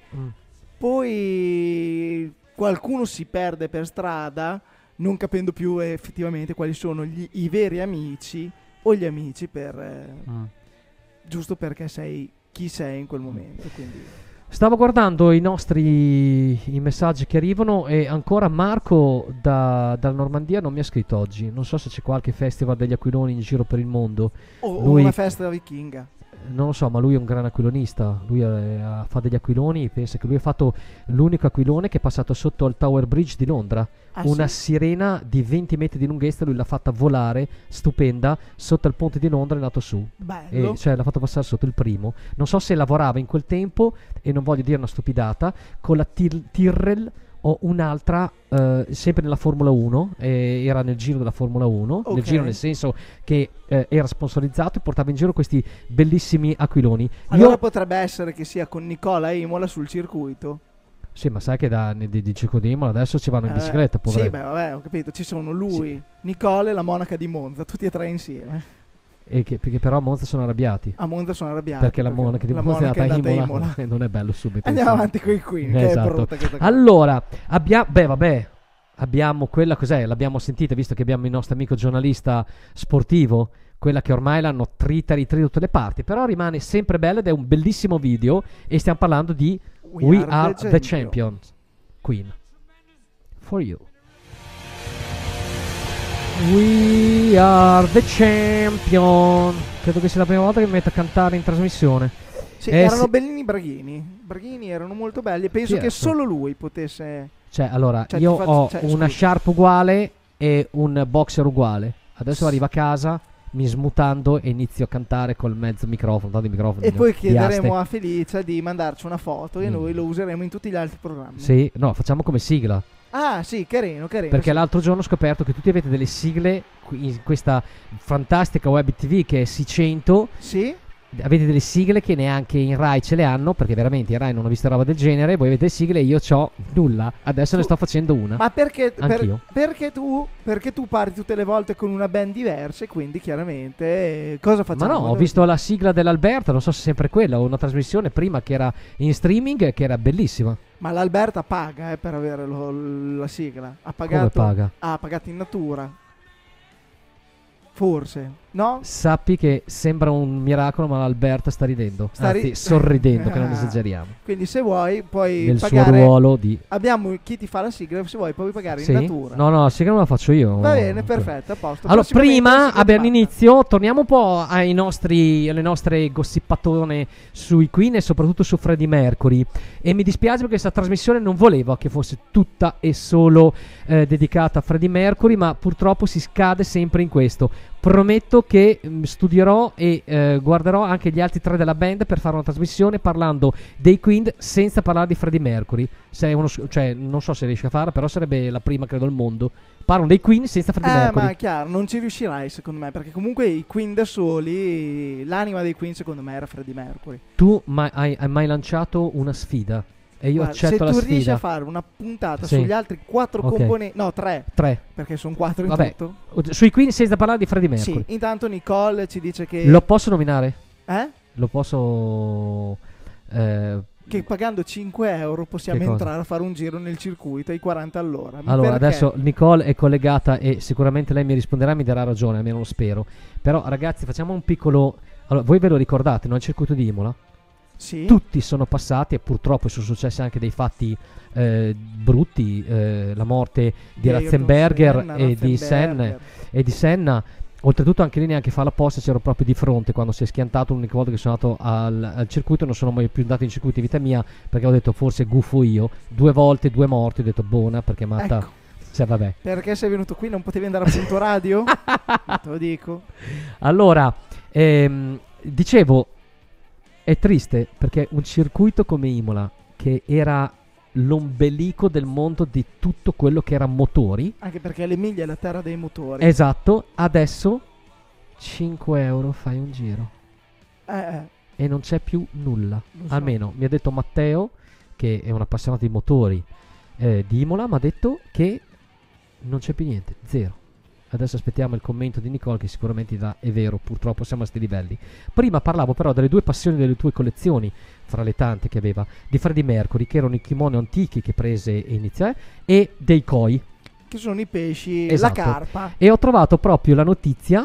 Poi qualcuno si perde per strada, non capendo più effettivamente quali sono i veri amici o gli amici giusto perché sei chi sei in quel momento. Quindi stavo guardando i messaggi che arrivano e ancora Marco dalla Normandia non mi ha scritto oggi. Non so se c'è qualche festival degli aquiloni in giro per il mondo. O una festa vichinga. Non lo so, ma lui è un gran aquilonista. Lui fa degli aquiloni. Pensa che lui ha fatto l'unico aquilone che è passato sotto al Tower Bridge di Londra. Una sirena di 20 metri di lunghezza. Lui l'ha fatta volare, stupenda, sotto il ponte di Londra. È andato su. Bello. Cioè l'ha fatto passare sotto il primo. Non so se lavorava in quel tempo, e non voglio dire una stupidata, con la Tyrrell o un'altra, sempre nella Formula 1, era nel giro della Formula 1, nel giro nel senso che era sponsorizzato e portava in giro questi bellissimi aquiloni. Allora potrebbe essere che sia con Nicola Imola sul circuito. Sì, ma sai che di circuito di Imola adesso ci vanno in bicicletta, poverello. Sì, beh, vabbè, ho capito, ci sono lui, Nicola e la monaca di Monza, tutti e 3 insieme. Perché però a Monza sono arrabbiati. A Monza sono arrabbiati. Perché la monaca di Monza è andata a Imola. E non è bello subito. Andiamo avanti con i Queen, che esatto. è brutta questa cosa. Allora, abbiamo quella, cos'è? L'abbiamo sentita, visto che abbiamo il nostro amico giornalista sportivo, quella che ormai l'hanno trita da tutte le parti, però rimane sempre bella ed è un bellissimo video, e stiamo parlando di We Are the Champions. Queen. For you. We are the champion. Credo che sia la prima volta che mi metto a cantare in trasmissione. Sì, erano bellini Braghini. Braghini erano molto belli. E penso che solo lui potesse. Cioè, allora, io ho una sciarpa uguale e un boxer uguale. Adesso arrivo a casa, mi smutando e inizio a cantare col mezzo microfono. E poi chiederemo a Felicia di mandarci una foto e noi lo useremo in tutti gli altri programmi. Sì, no, facciamo come sigla. Ah sì, carino. Perché l'altro giorno ho scoperto che tutti avete delle sigle in questa fantastica web TV che è C100. Sì. Avete delle sigle che neanche in Rai ce le hanno, perché veramente in Rai non ho visto roba del genere. Voi avete sigle e io c'ho nulla. Adesso ne sto facendo una. Ma perché tu parti tutte le volte con una band diversa e quindi chiaramente cosa facciamo? Ma no, ho visto la sigla dell'Alberta, non so se è sempre quella, o una trasmissione prima che era in streaming che era bellissima. Ma l'Alberta paga per avere la sigla. Ha pagato. Come paga? Ha pagato in natura. Forse, no? Sappi che sembra un miracolo, ma l'Alberta sta ridendo. Anzi, sorridendo, che non esageriamo. Quindi se vuoi puoi nel pagare. Suo ruolo di. Abbiamo chi ti fa la sigla, se vuoi puoi pagare in natura. No, la sigla non la faccio io. Va bene, perfetto, a posto. Allora, prima abbiamo l'inizio, torniamo un po' alle nostre gossipatone sui Queen e soprattutto su Freddie Mercury. E mi dispiace perché questa trasmissione non volevo che fosse tutta e solo dedicata a Freddie Mercury, ma purtroppo si scade sempre in questo. Prometto detto che studierò e guarderò anche gli altri 3 della band per fare una trasmissione parlando dei Queen senza parlare di Freddie Mercury. Cioè, non so se riesci a farla, però sarebbe la prima, credo, al mondo. Parlo dei Queen senza Freddie Mercury. Ma è chiaro, non ci riuscirai secondo me, perché comunque i Queen da soli, l'anima dei Queen secondo me era Freddie Mercury. Tu hai mai lanciato una sfida? E io accetto la sfida. Se tu riesci a fare una puntata sugli altri 4 componenti, no 3, perché sono 4 in tutto. Sui Queen senza parlare di Freddie Mercury. Sì, intanto Nicole ci dice che... Lo posso nominare? Lo posso... che pagando 5 euro possiamo entrare a fare un giro nel circuito ai 40 all'ora. Allora, adesso Nicole è collegata e sicuramente lei mi risponderà, mi darà ragione, almeno lo spero. Però ragazzi, facciamo un piccolo... Allora, voi ve lo ricordate, no? Il circuito di Imola? Sì. Tutti sono passati e purtroppo sono successi anche dei fatti brutti, la morte di Ratzenberger e di Senna. Oltretutto anche lì neanche fa la posta, c'ero proprio di fronte quando si è schiantato. L'unica volta che sono andato al circuito, non sono mai più andato in circuito in vita mia, perché ho detto forse gufo io. 2 volte, 2 morti, ho detto buona, perché matta. Ecco. Cioè, vabbè. Perché sei venuto qui? Non potevi andare a Punto Radio? Te lo dico. Allora, dicevo, è triste perché un circuito come Imola, che era l'ombelico del mondo di tutto quello che era motori, anche perché l'Emilia è la terra dei motori. Esatto. Adesso 5 euro fai un giro e non c'è più nulla. Almeno mi ha detto Matteo, che è un appassionato di motori di Imola, mi ha detto che non c'è più niente, zero. Adesso aspettiamo il commento di Nicole, che sicuramente dirà è vero, purtroppo siamo a sti livelli. Prima parlavo però delle 2 passioni delle tue collezioni, fra le tante che aveva, di Freddie Mercury, che erano i kimono antichi che prese e iniziò, e dei koi, che sono i pesci, esatto, la carpa. E ho trovato proprio la notizia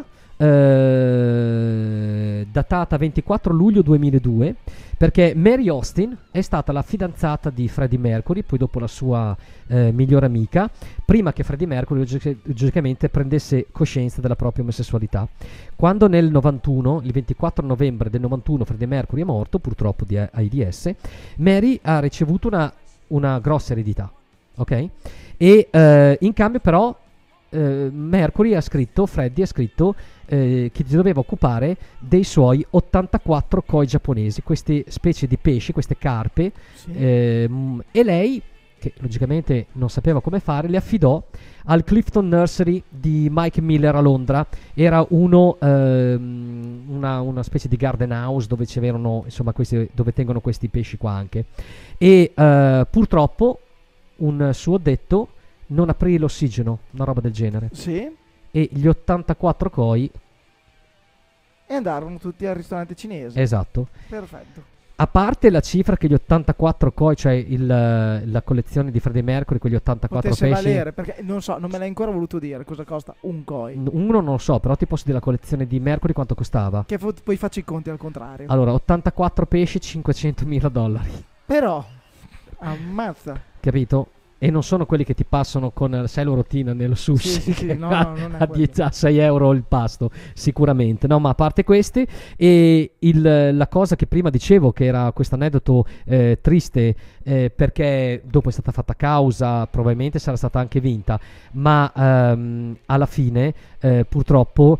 datata 24 luglio 2002, perché Mary Austin è stata la fidanzata di Freddie Mercury, poi dopo la sua migliore amica, prima che Freddie Mercury logicamente prendesse coscienza della propria omosessualità. Quando nel 91, il 24 novembre del 91, Freddie Mercury è morto purtroppo di AIDS, Mary ha ricevuto una grossa eredità, ok? E in cambio però Freddie ha scritto che si doveva occupare dei suoi 84 koi giapponesi, queste specie di pesci, queste carpe, sì. E lei, che logicamente non sapeva come fare, le affidò al Clifton Nursery di Mike Miller a Londra. Era una specie di garden house dove c'erano, insomma, dove tengono questi pesci qua anche. E purtroppo un suo addetto non aprì l'ossigeno, una roba del genere. Sì. E gli 84 koi e andarono tutti al ristorante cinese. Esatto. Perfetto. A parte la cifra che gli 84 koi, cioè la collezione di Freddie Mercury, quegli 84 potesse pesci, valere, perché non so, non me l'hai ancora voluto dire cosa costa un koi. Uno non lo so, però ti posso dire la collezione di Mercury quanto costava. Che poi faccio i conti al contrario. Allora, 84 pesci, $500.000. Però ammazza. Capito? E non sono quelli che ti passano con, sai, la rotina nello sushi, sì, no, non è a 6 euro il pasto, sicuramente. No, ma a parte questi, e la cosa che prima dicevo, che era questo aneddoto triste, perché dopo è stata fatta causa, probabilmente sarà stata anche vinta, ma alla fine purtroppo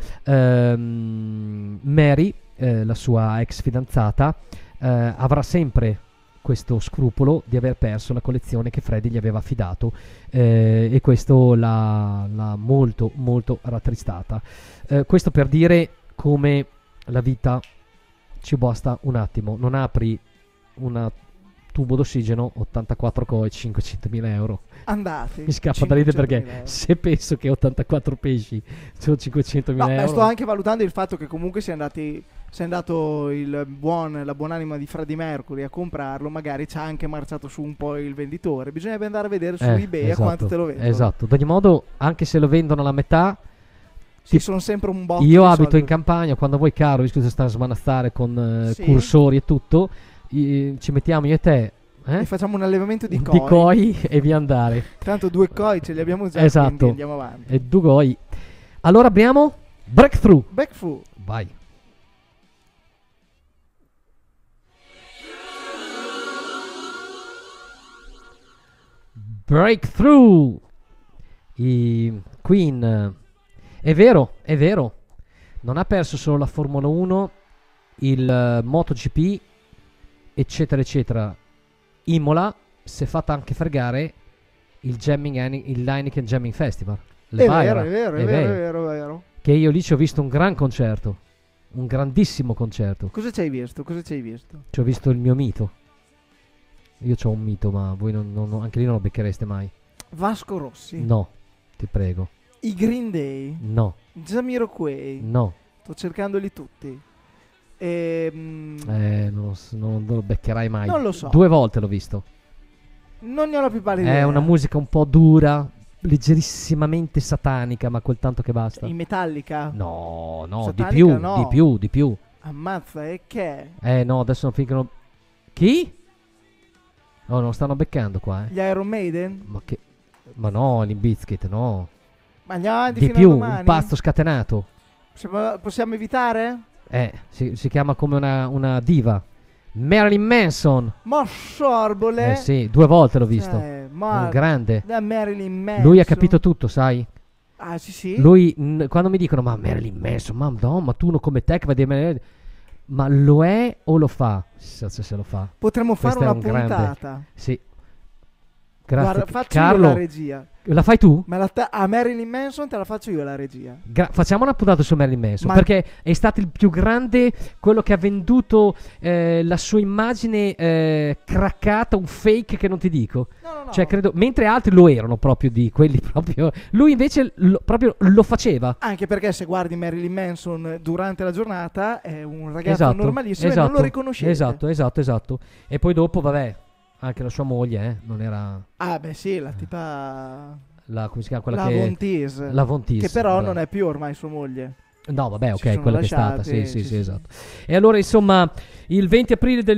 Mary, la sua ex fidanzata, avrà sempre questo scrupolo di aver perso la collezione che Freddie gli aveva affidato, e questo l'ha molto molto rattristata. Questo per dire come la vita ci basta un attimo, non apri un tubo d'ossigeno, 84 koi, 500.000 euro. Andate. Mi scappa da ridere perché se penso che 84 pesci sono 500.000 euro. Sto anche valutando il fatto che comunque sei andato la buonanima di Freddie Mercury a comprarlo, magari ci ha anche marciato su un po' il venditore. Bisognerebbe andare a vedere su eBay, esatto, a quanto te lo vendono. Esatto, ad ogni modo, anche se lo vendono alla metà, sono sempre un botto. Io abito in campagna, quando vuoi, caro, visto che stai a smanazzare con cursori e tutto, ci mettiamo io e te, e facciamo un allevamento di koi e via andare. Tanto 2 koi ce li abbiamo già, esatto, quindi andiamo avanti. E 2 koi. Allora abbiamo Breakthrough. Vai. Breakthrough. I Queen. È vero. non ha perso solo la Formula 1, il MotoGP, eccetera eccetera. Imola si è fatta anche fregare il Heineken Jamming Festival. È vero. Che io lì ci ho visto un gran concerto, un grandissimo concerto. Cosa ci hai visto? Ci ho visto il mio mito. Io c'ho un mito, ma voi anche lì non lo becchereste mai. Vasco Rossi? No, ti prego. I Green Day? No. Jamiroquai? No. Sto cercandoli tutti. Non lo beccherai mai. Non lo so. 2 volte l'ho visto. Non ne ho la più pallida idea. È una musica un po' dura, leggerissimamente satanica, ma quel tanto che basta. In Metallica? No, Satanica, di più. Ammazza, e che? No, adesso non fingono. Chi? Oh, non stanno beccando qua, Gli Iron Maiden? Ma no, Limp Bizkit, no. Ma andiamo avanti Di fino più, a domani? un pasto scatenato. Possiamo evitare? Si chiama come una diva. Marilyn Manson. Ma sorbole. Sì, 2 volte l'ho visto. Un grande. Da Marilyn Manson. Lui ha capito tutto, sai? Ah, sì? Lui, quando mi dicono, ma Marilyn Manson, ma tu uno come te che va a dire... Ma lo è o lo fa? Se lo fa. Potremmo fare una puntata. Grande. Sì. Grazie. Guarda, faccio Carlo, io la regia. La fai tu? A Marilyn Manson te la faccio io la regia. Facciamo una puntata su Marilyn Manson, perché è stato il più grande, quello che ha venduto la sua immagine craccata, un fake che non ti dico. No. Cioè, credo, mentre altri lo erano proprio di quelli proprio. Lui invece proprio lo faceva. Anche perché se guardi Marilyn Manson durante la giornata è un ragazzo normalissimo e non lo riconoscete. Esatto. E poi dopo, vabbè, anche la sua moglie, non era... Ah, beh sì, la tipa... come si chiama? Quella la Von Teese. La Von Teese. Che però non è più ormai sua moglie. No, vabbè, ok, quella lasciati, che è stata. Sì, esatto. E allora, insomma, il 20 aprile del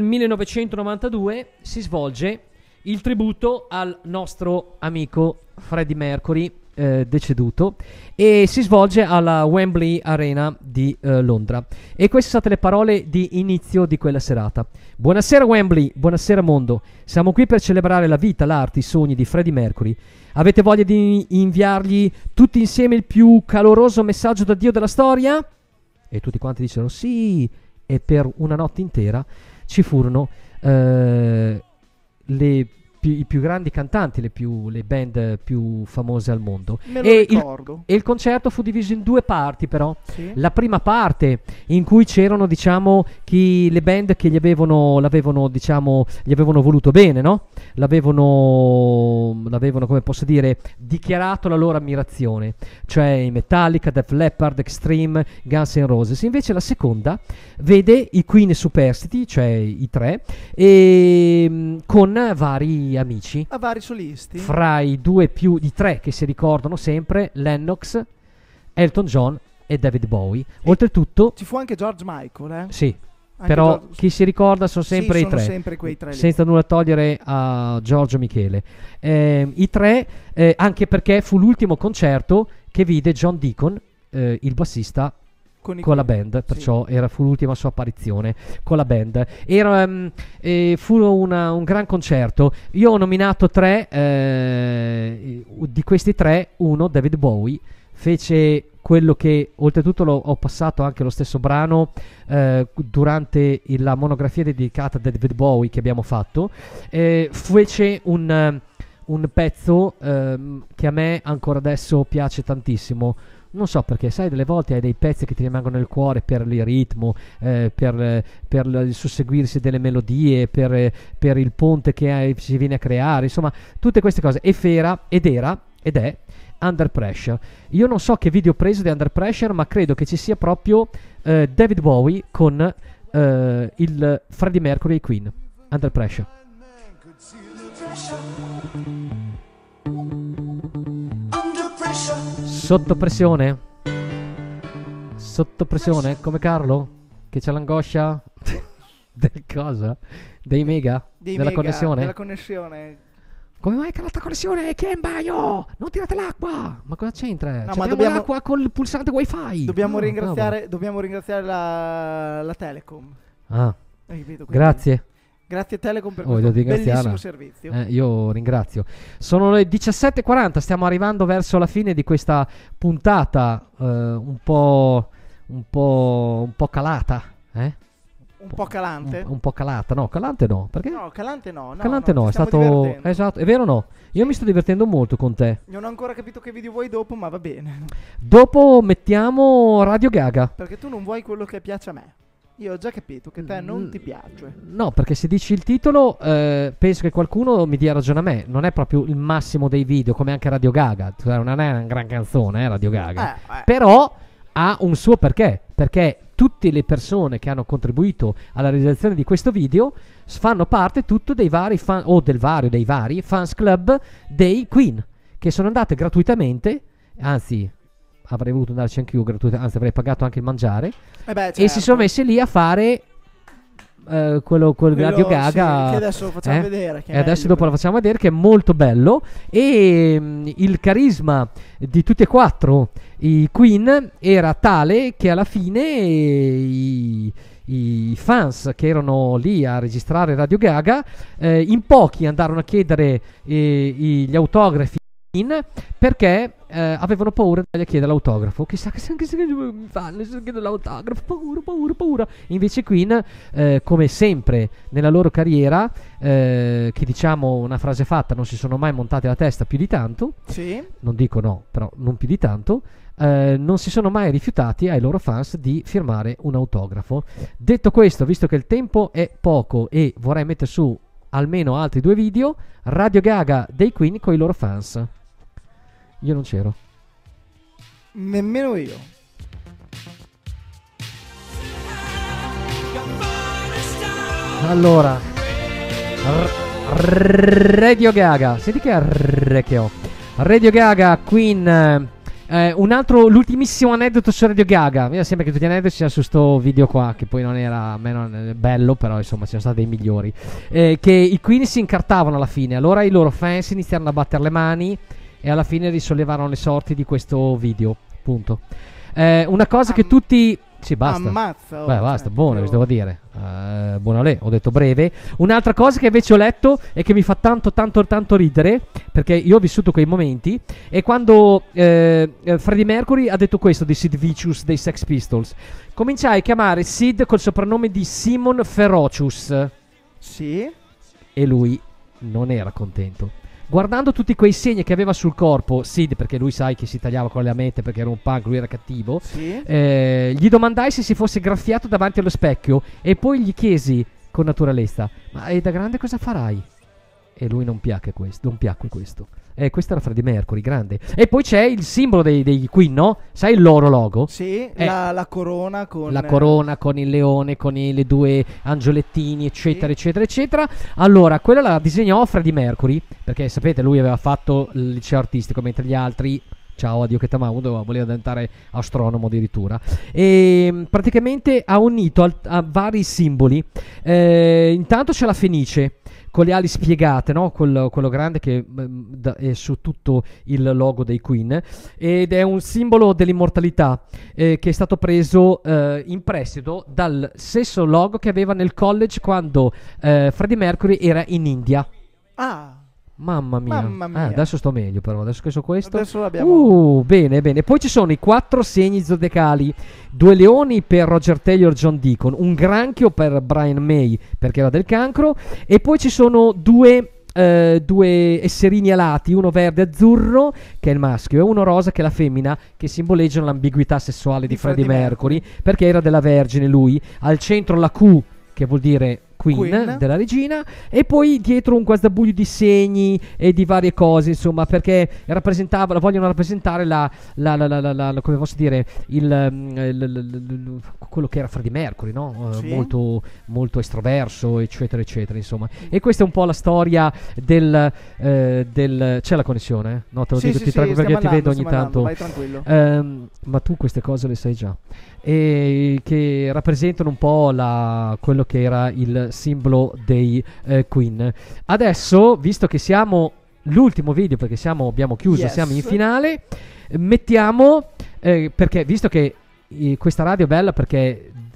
1992 si svolge il tributo al nostro amico Freddie Mercury, deceduto, e si svolge alla Wembley Arena di Londra. E queste sono state le parole di inizio di quella serata. Buonasera Wembley, buonasera mondo. Siamo qui per celebrare la vita, l'arte, i sogni di Freddie Mercury. Avete voglia di inviargli tutti insieme il più caloroso messaggio da Dio della storia? E tutti quanti dicevano sì. E per una notte intera ci furono i più grandi cantanti, le band più famose al mondo. Me lo ricordo. E il concerto fu diviso in 2 parti, però. Sì. La prima parte in cui c'erano, diciamo, le band che gli avevano voluto bene, no? L'avevano, come posso dire, dichiarato la loro ammirazione, cioè i Metallica, Def Leppard, Extreme, Guns N' Roses. Invece la seconda vede i Queen Supersticks, cioè i 3, e con vari amici, a vari solisti, fra i 3 che si ricordano sempre: Lennox, Elton John e David Bowie. Oltretutto ci fu anche George Michael, sì, anche però chi si ricorda sono sempre i 3, sempre quei 3 senza nulla togliere a Giorgio Michele. I 3, anche perché fu l'ultimo concerto che vide John Deacon, il bassista, con la band, perciò fu l'ultima sua apparizione con la band. Fu un gran concerto. Io ho nominato 3, di questi 3, uno, David Bowie, fece quello che, oltretutto ho passato anche lo stesso brano durante la monografia dedicata a David Bowie che abbiamo fatto. Fece un pezzo che a me ancora adesso piace tantissimo. Non so perché, sai, delle volte hai dei pezzi che ti rimangono nel cuore per il ritmo, per il susseguirsi delle melodie, per il ponte che si viene a creare, insomma, tutte queste cose. Ed è Under Pressure. Io non so che video ho preso di Under Pressure, ma credo che ci sia proprio David Bowie con il Freddie Mercury e Queen. Under Pressure. Sotto pressione? Sotto pressione? Come Carlo? Che c'ha l'angoscia del cosa? Dei mega? Della connessione? Della connessione. Come mai è calata la connessione? Che è in bagno? Non tirate l'acqua! Ma cosa c'entra? No, ma dobbiamo l'acqua col pulsante wifi. Dobbiamo ringraziare la Telecom. Grazie. Grazie Telecom per questo bellissimo servizio. Io ringrazio. Sono le 17:40, stiamo arrivando verso la fine di questa puntata un po' un po' calata, Un po' calante? Un po' calata, no, calante no, perché? No, calante no. Calante no, è stato... Esatto, è vero o no? Io mi sto divertendo molto con te. Non ho ancora capito che video vuoi dopo, ma va bene. Dopo mettiamo Radio Gaga. Perché tu non vuoi quello che piace a me. Io ho già capito che a te non ti piace. No, perché se dici il titolo, penso che qualcuno mi dia ragione a me. Non è proprio il massimo dei video, come anche Radio Gaga. Cioè, non è una gran canzone, Radio Gaga. Però ha un suo perché. Perché tutte le persone che hanno contribuito alla realizzazione di questo video fanno parte tutto dei vari fan, o dei vari fans club dei Queen, che sono andate gratuitamente, anzi avrei voluto andarci anche io gratuitamente, anzi avrei pagato anche il mangiare, certo. E si sono messi lì a fare quel Radio Gaga, che adesso lo facciamo vedere, e adesso dopo lo facciamo vedere, che è molto bello. E il carisma di tutti e quattro i Queen era tale che alla fine i fans che erano lì a registrare Radio Gaga, in pochi andarono a chiedere gli autografi, perché avevano paura di chiedere l'autografo. Chissà che mi fanno se chiedo l'autografo, paura. Invece Queen, come sempre nella loro carriera, che diciamo una frase fatta, non si sono mai montati la testa più di tanto. Sì. Non dico no, però non più di tanto. Non si sono mai rifiutati ai loro fans di firmare un autografo. Detto questo, visto che il tempo è poco e vorrei mettere su almeno altri 2 video, Radio Gaga dei Queen con i loro fans. Io non c'ero. Nemmeno io. Allora, Radio Gaga. Senti che R che ho. Radio Gaga, Queen. Un altro, l'ultimissimo aneddoto su Radio Gaga. Mi sembra che tutti gli aneddoti siano su sto video qua, che poi non era meno bello, però insomma ci sono stati dei migliori. Che i Queen si incartavano alla fine. Allora i loro fans iniziarono a battere le mani e alla fine risollevarono le sorti di questo video. Punto. Una cosa che tutti... Sì, basta. Ammazza. Beh, basta, buono, vi devo dire. Buona lei, ho detto breve. Un'altra cosa che invece ho letto e che mi fa tanto ridere, perché io ho vissuto quei momenti, è quando Freddie Mercury ha detto questo di Sid Vicious dei Sex Pistols. Cominciai a chiamare Sid col soprannome di Simon Ferocious. Sì. E lui non era contento. Guardando tutti quei segni che aveva sul corpo Sid, perché lui sai che si tagliava con le lamette perché era un punk, lui era cattivo, sì. Gli domandai se si fosse graffiato davanti allo specchio e poi gli chiesi con naturalezza: ma da grande cosa farai? E lui non piacque questo. Questo era Freddie Mercury, grande. E poi c'è il simbolo dei Queen, no? Sai il loro logo? Sì, la corona con... La corona con il leone, con le 2 angiolettini, eccetera, sì, eccetera. Allora, quella la disegnò Freddie Mercury, perché sapete, lui aveva fatto il liceo artistico, mentre gli altri... Ciao, addio che t'amavo, voleva diventare astronomo addirittura. E praticamente ha unito a vari simboli. Intanto c'è la fenice con le ali spiegate, no? Quello grande che è su tutto il logo dei Queen, ed è un simbolo dell'immortalità che è stato preso in prestito dal stesso logo che aveva nel college quando Freddie Mercury era in India. Mamma mia. Adesso sto meglio, però adesso che so questo. Adesso l'abbiamo. Bene. Poi ci sono i 4 segni zodiacali: 2 leoni per Roger Taylor, John Deacon, un granchio per Brian May perché era del cancro, e poi ci sono 2 esserini alati, uno verde azzurro che è il maschio e uno rosa che è la femmina, che simboleggiano l'ambiguità sessuale di Freddie Mercury, perché era della Vergine lui. Al centro la Q, che vuol dire Queen della regina, e poi dietro un guazzabuglio di segni e di varie cose, insomma, perché vogliono rappresentare come posso dire, quello che era Freddie Mercury, no? Sì. Molto estroverso, eccetera, insomma. E questa è un po' la storia del c'è la connessione? No, te lo dico, perché ti vedo ogni tanto. Vai tranquillo. Ma tu queste cose le sai già. E che rappresentano un po' quello che era il simbolo dei Queen. Adesso, visto che siamo l'ultimo video, perché abbiamo chiuso, siamo in finale, mettiamo perché visto che questa radio è bella perché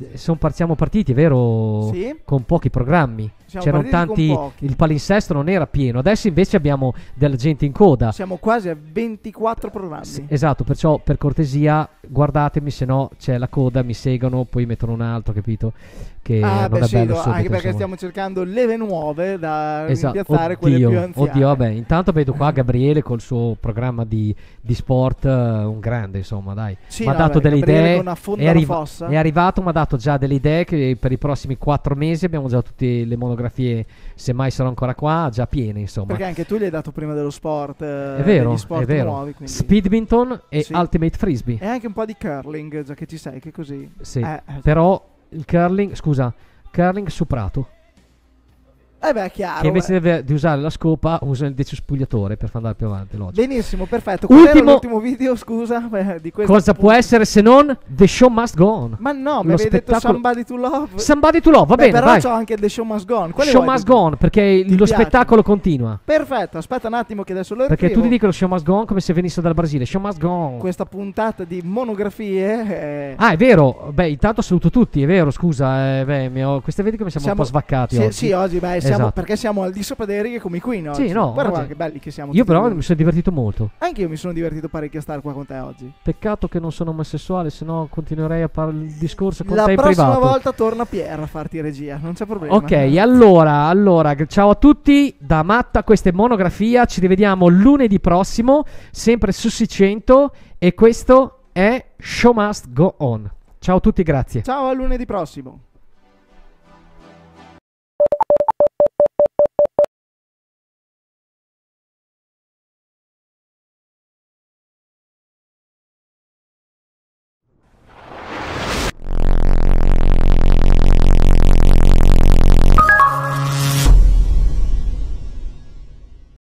siamo partiti, vero? Sì. Con pochi programmi. C'erano tanti, il palinsesto non era pieno, adesso invece abbiamo della gente in coda. Siamo quasi a 24 programmi. Sì, esatto, perciò per cortesia guardatemi, se no c'è la coda, mi seguono, poi mettono un altro, capito? Che non è bello subito, anche perché insomma. stiamo cercando leve nuove da rimpiazzare quelle più anziane. Oddio, vabbè, intanto vedo qua Gabriele col suo programma di sport, un grande, insomma, dai. Sì, mi ha dato delle Gabriele idee, è arrivato, mi ha dato già delle idee che per i prossimi 4 mesi abbiamo già tutte le monografie, se mai sarò ancora qua, già piene, insomma. Perché anche tu gli hai dato prima dello sport, è vero, sport è vero. nuovi, quindi. Speedminton e Ultimate Frisbee. E anche un po' di curling, già che ci sei, che così. Sì, però il curling su prato. Beh, è chiaro. Che invece di usare la scopa usa il decespugliatore per far andare più avanti, logico. Benissimo, perfetto. Qual era l'ultimo video, scusa? Di cosa può essere se non The Show Must Go On? Ma no, mi avevi detto Somebody to Love. Somebody to Love, va bene, però vai. c'ho anche The Show Must Go On. Show Must Go On, perché lo spettacolo continua. Perfetto, aspetta un attimo che adesso lo perché tutti dicono Show Must Go On come se venisse dal Brasile. Show Must Go On. Questa puntata di monografie Ah, è vero. Beh, intanto saluto tutti, è vero, scusa. Queste vedi come siamo un po' svaccati oggi. Sì, oggi, perché siamo al di sopra delle righe come qui oggi. Sì, no, guarda che belli che siamo. Io però mi sono divertito molto. Anche io mi sono divertito parecchio a stare qua con te oggi. Peccato che non sono omosessuale, se no continuerei a fare il discorso con te in privato. La prossima volta torna Pier a farti regia, non c'è problema. Ok, allora, ciao a tutti da Matta, questa è Monografia, ci rivediamo lunedì prossimo, sempre su C100, e questo è Show Must Go On. Ciao a tutti, grazie. Ciao, a lunedì prossimo.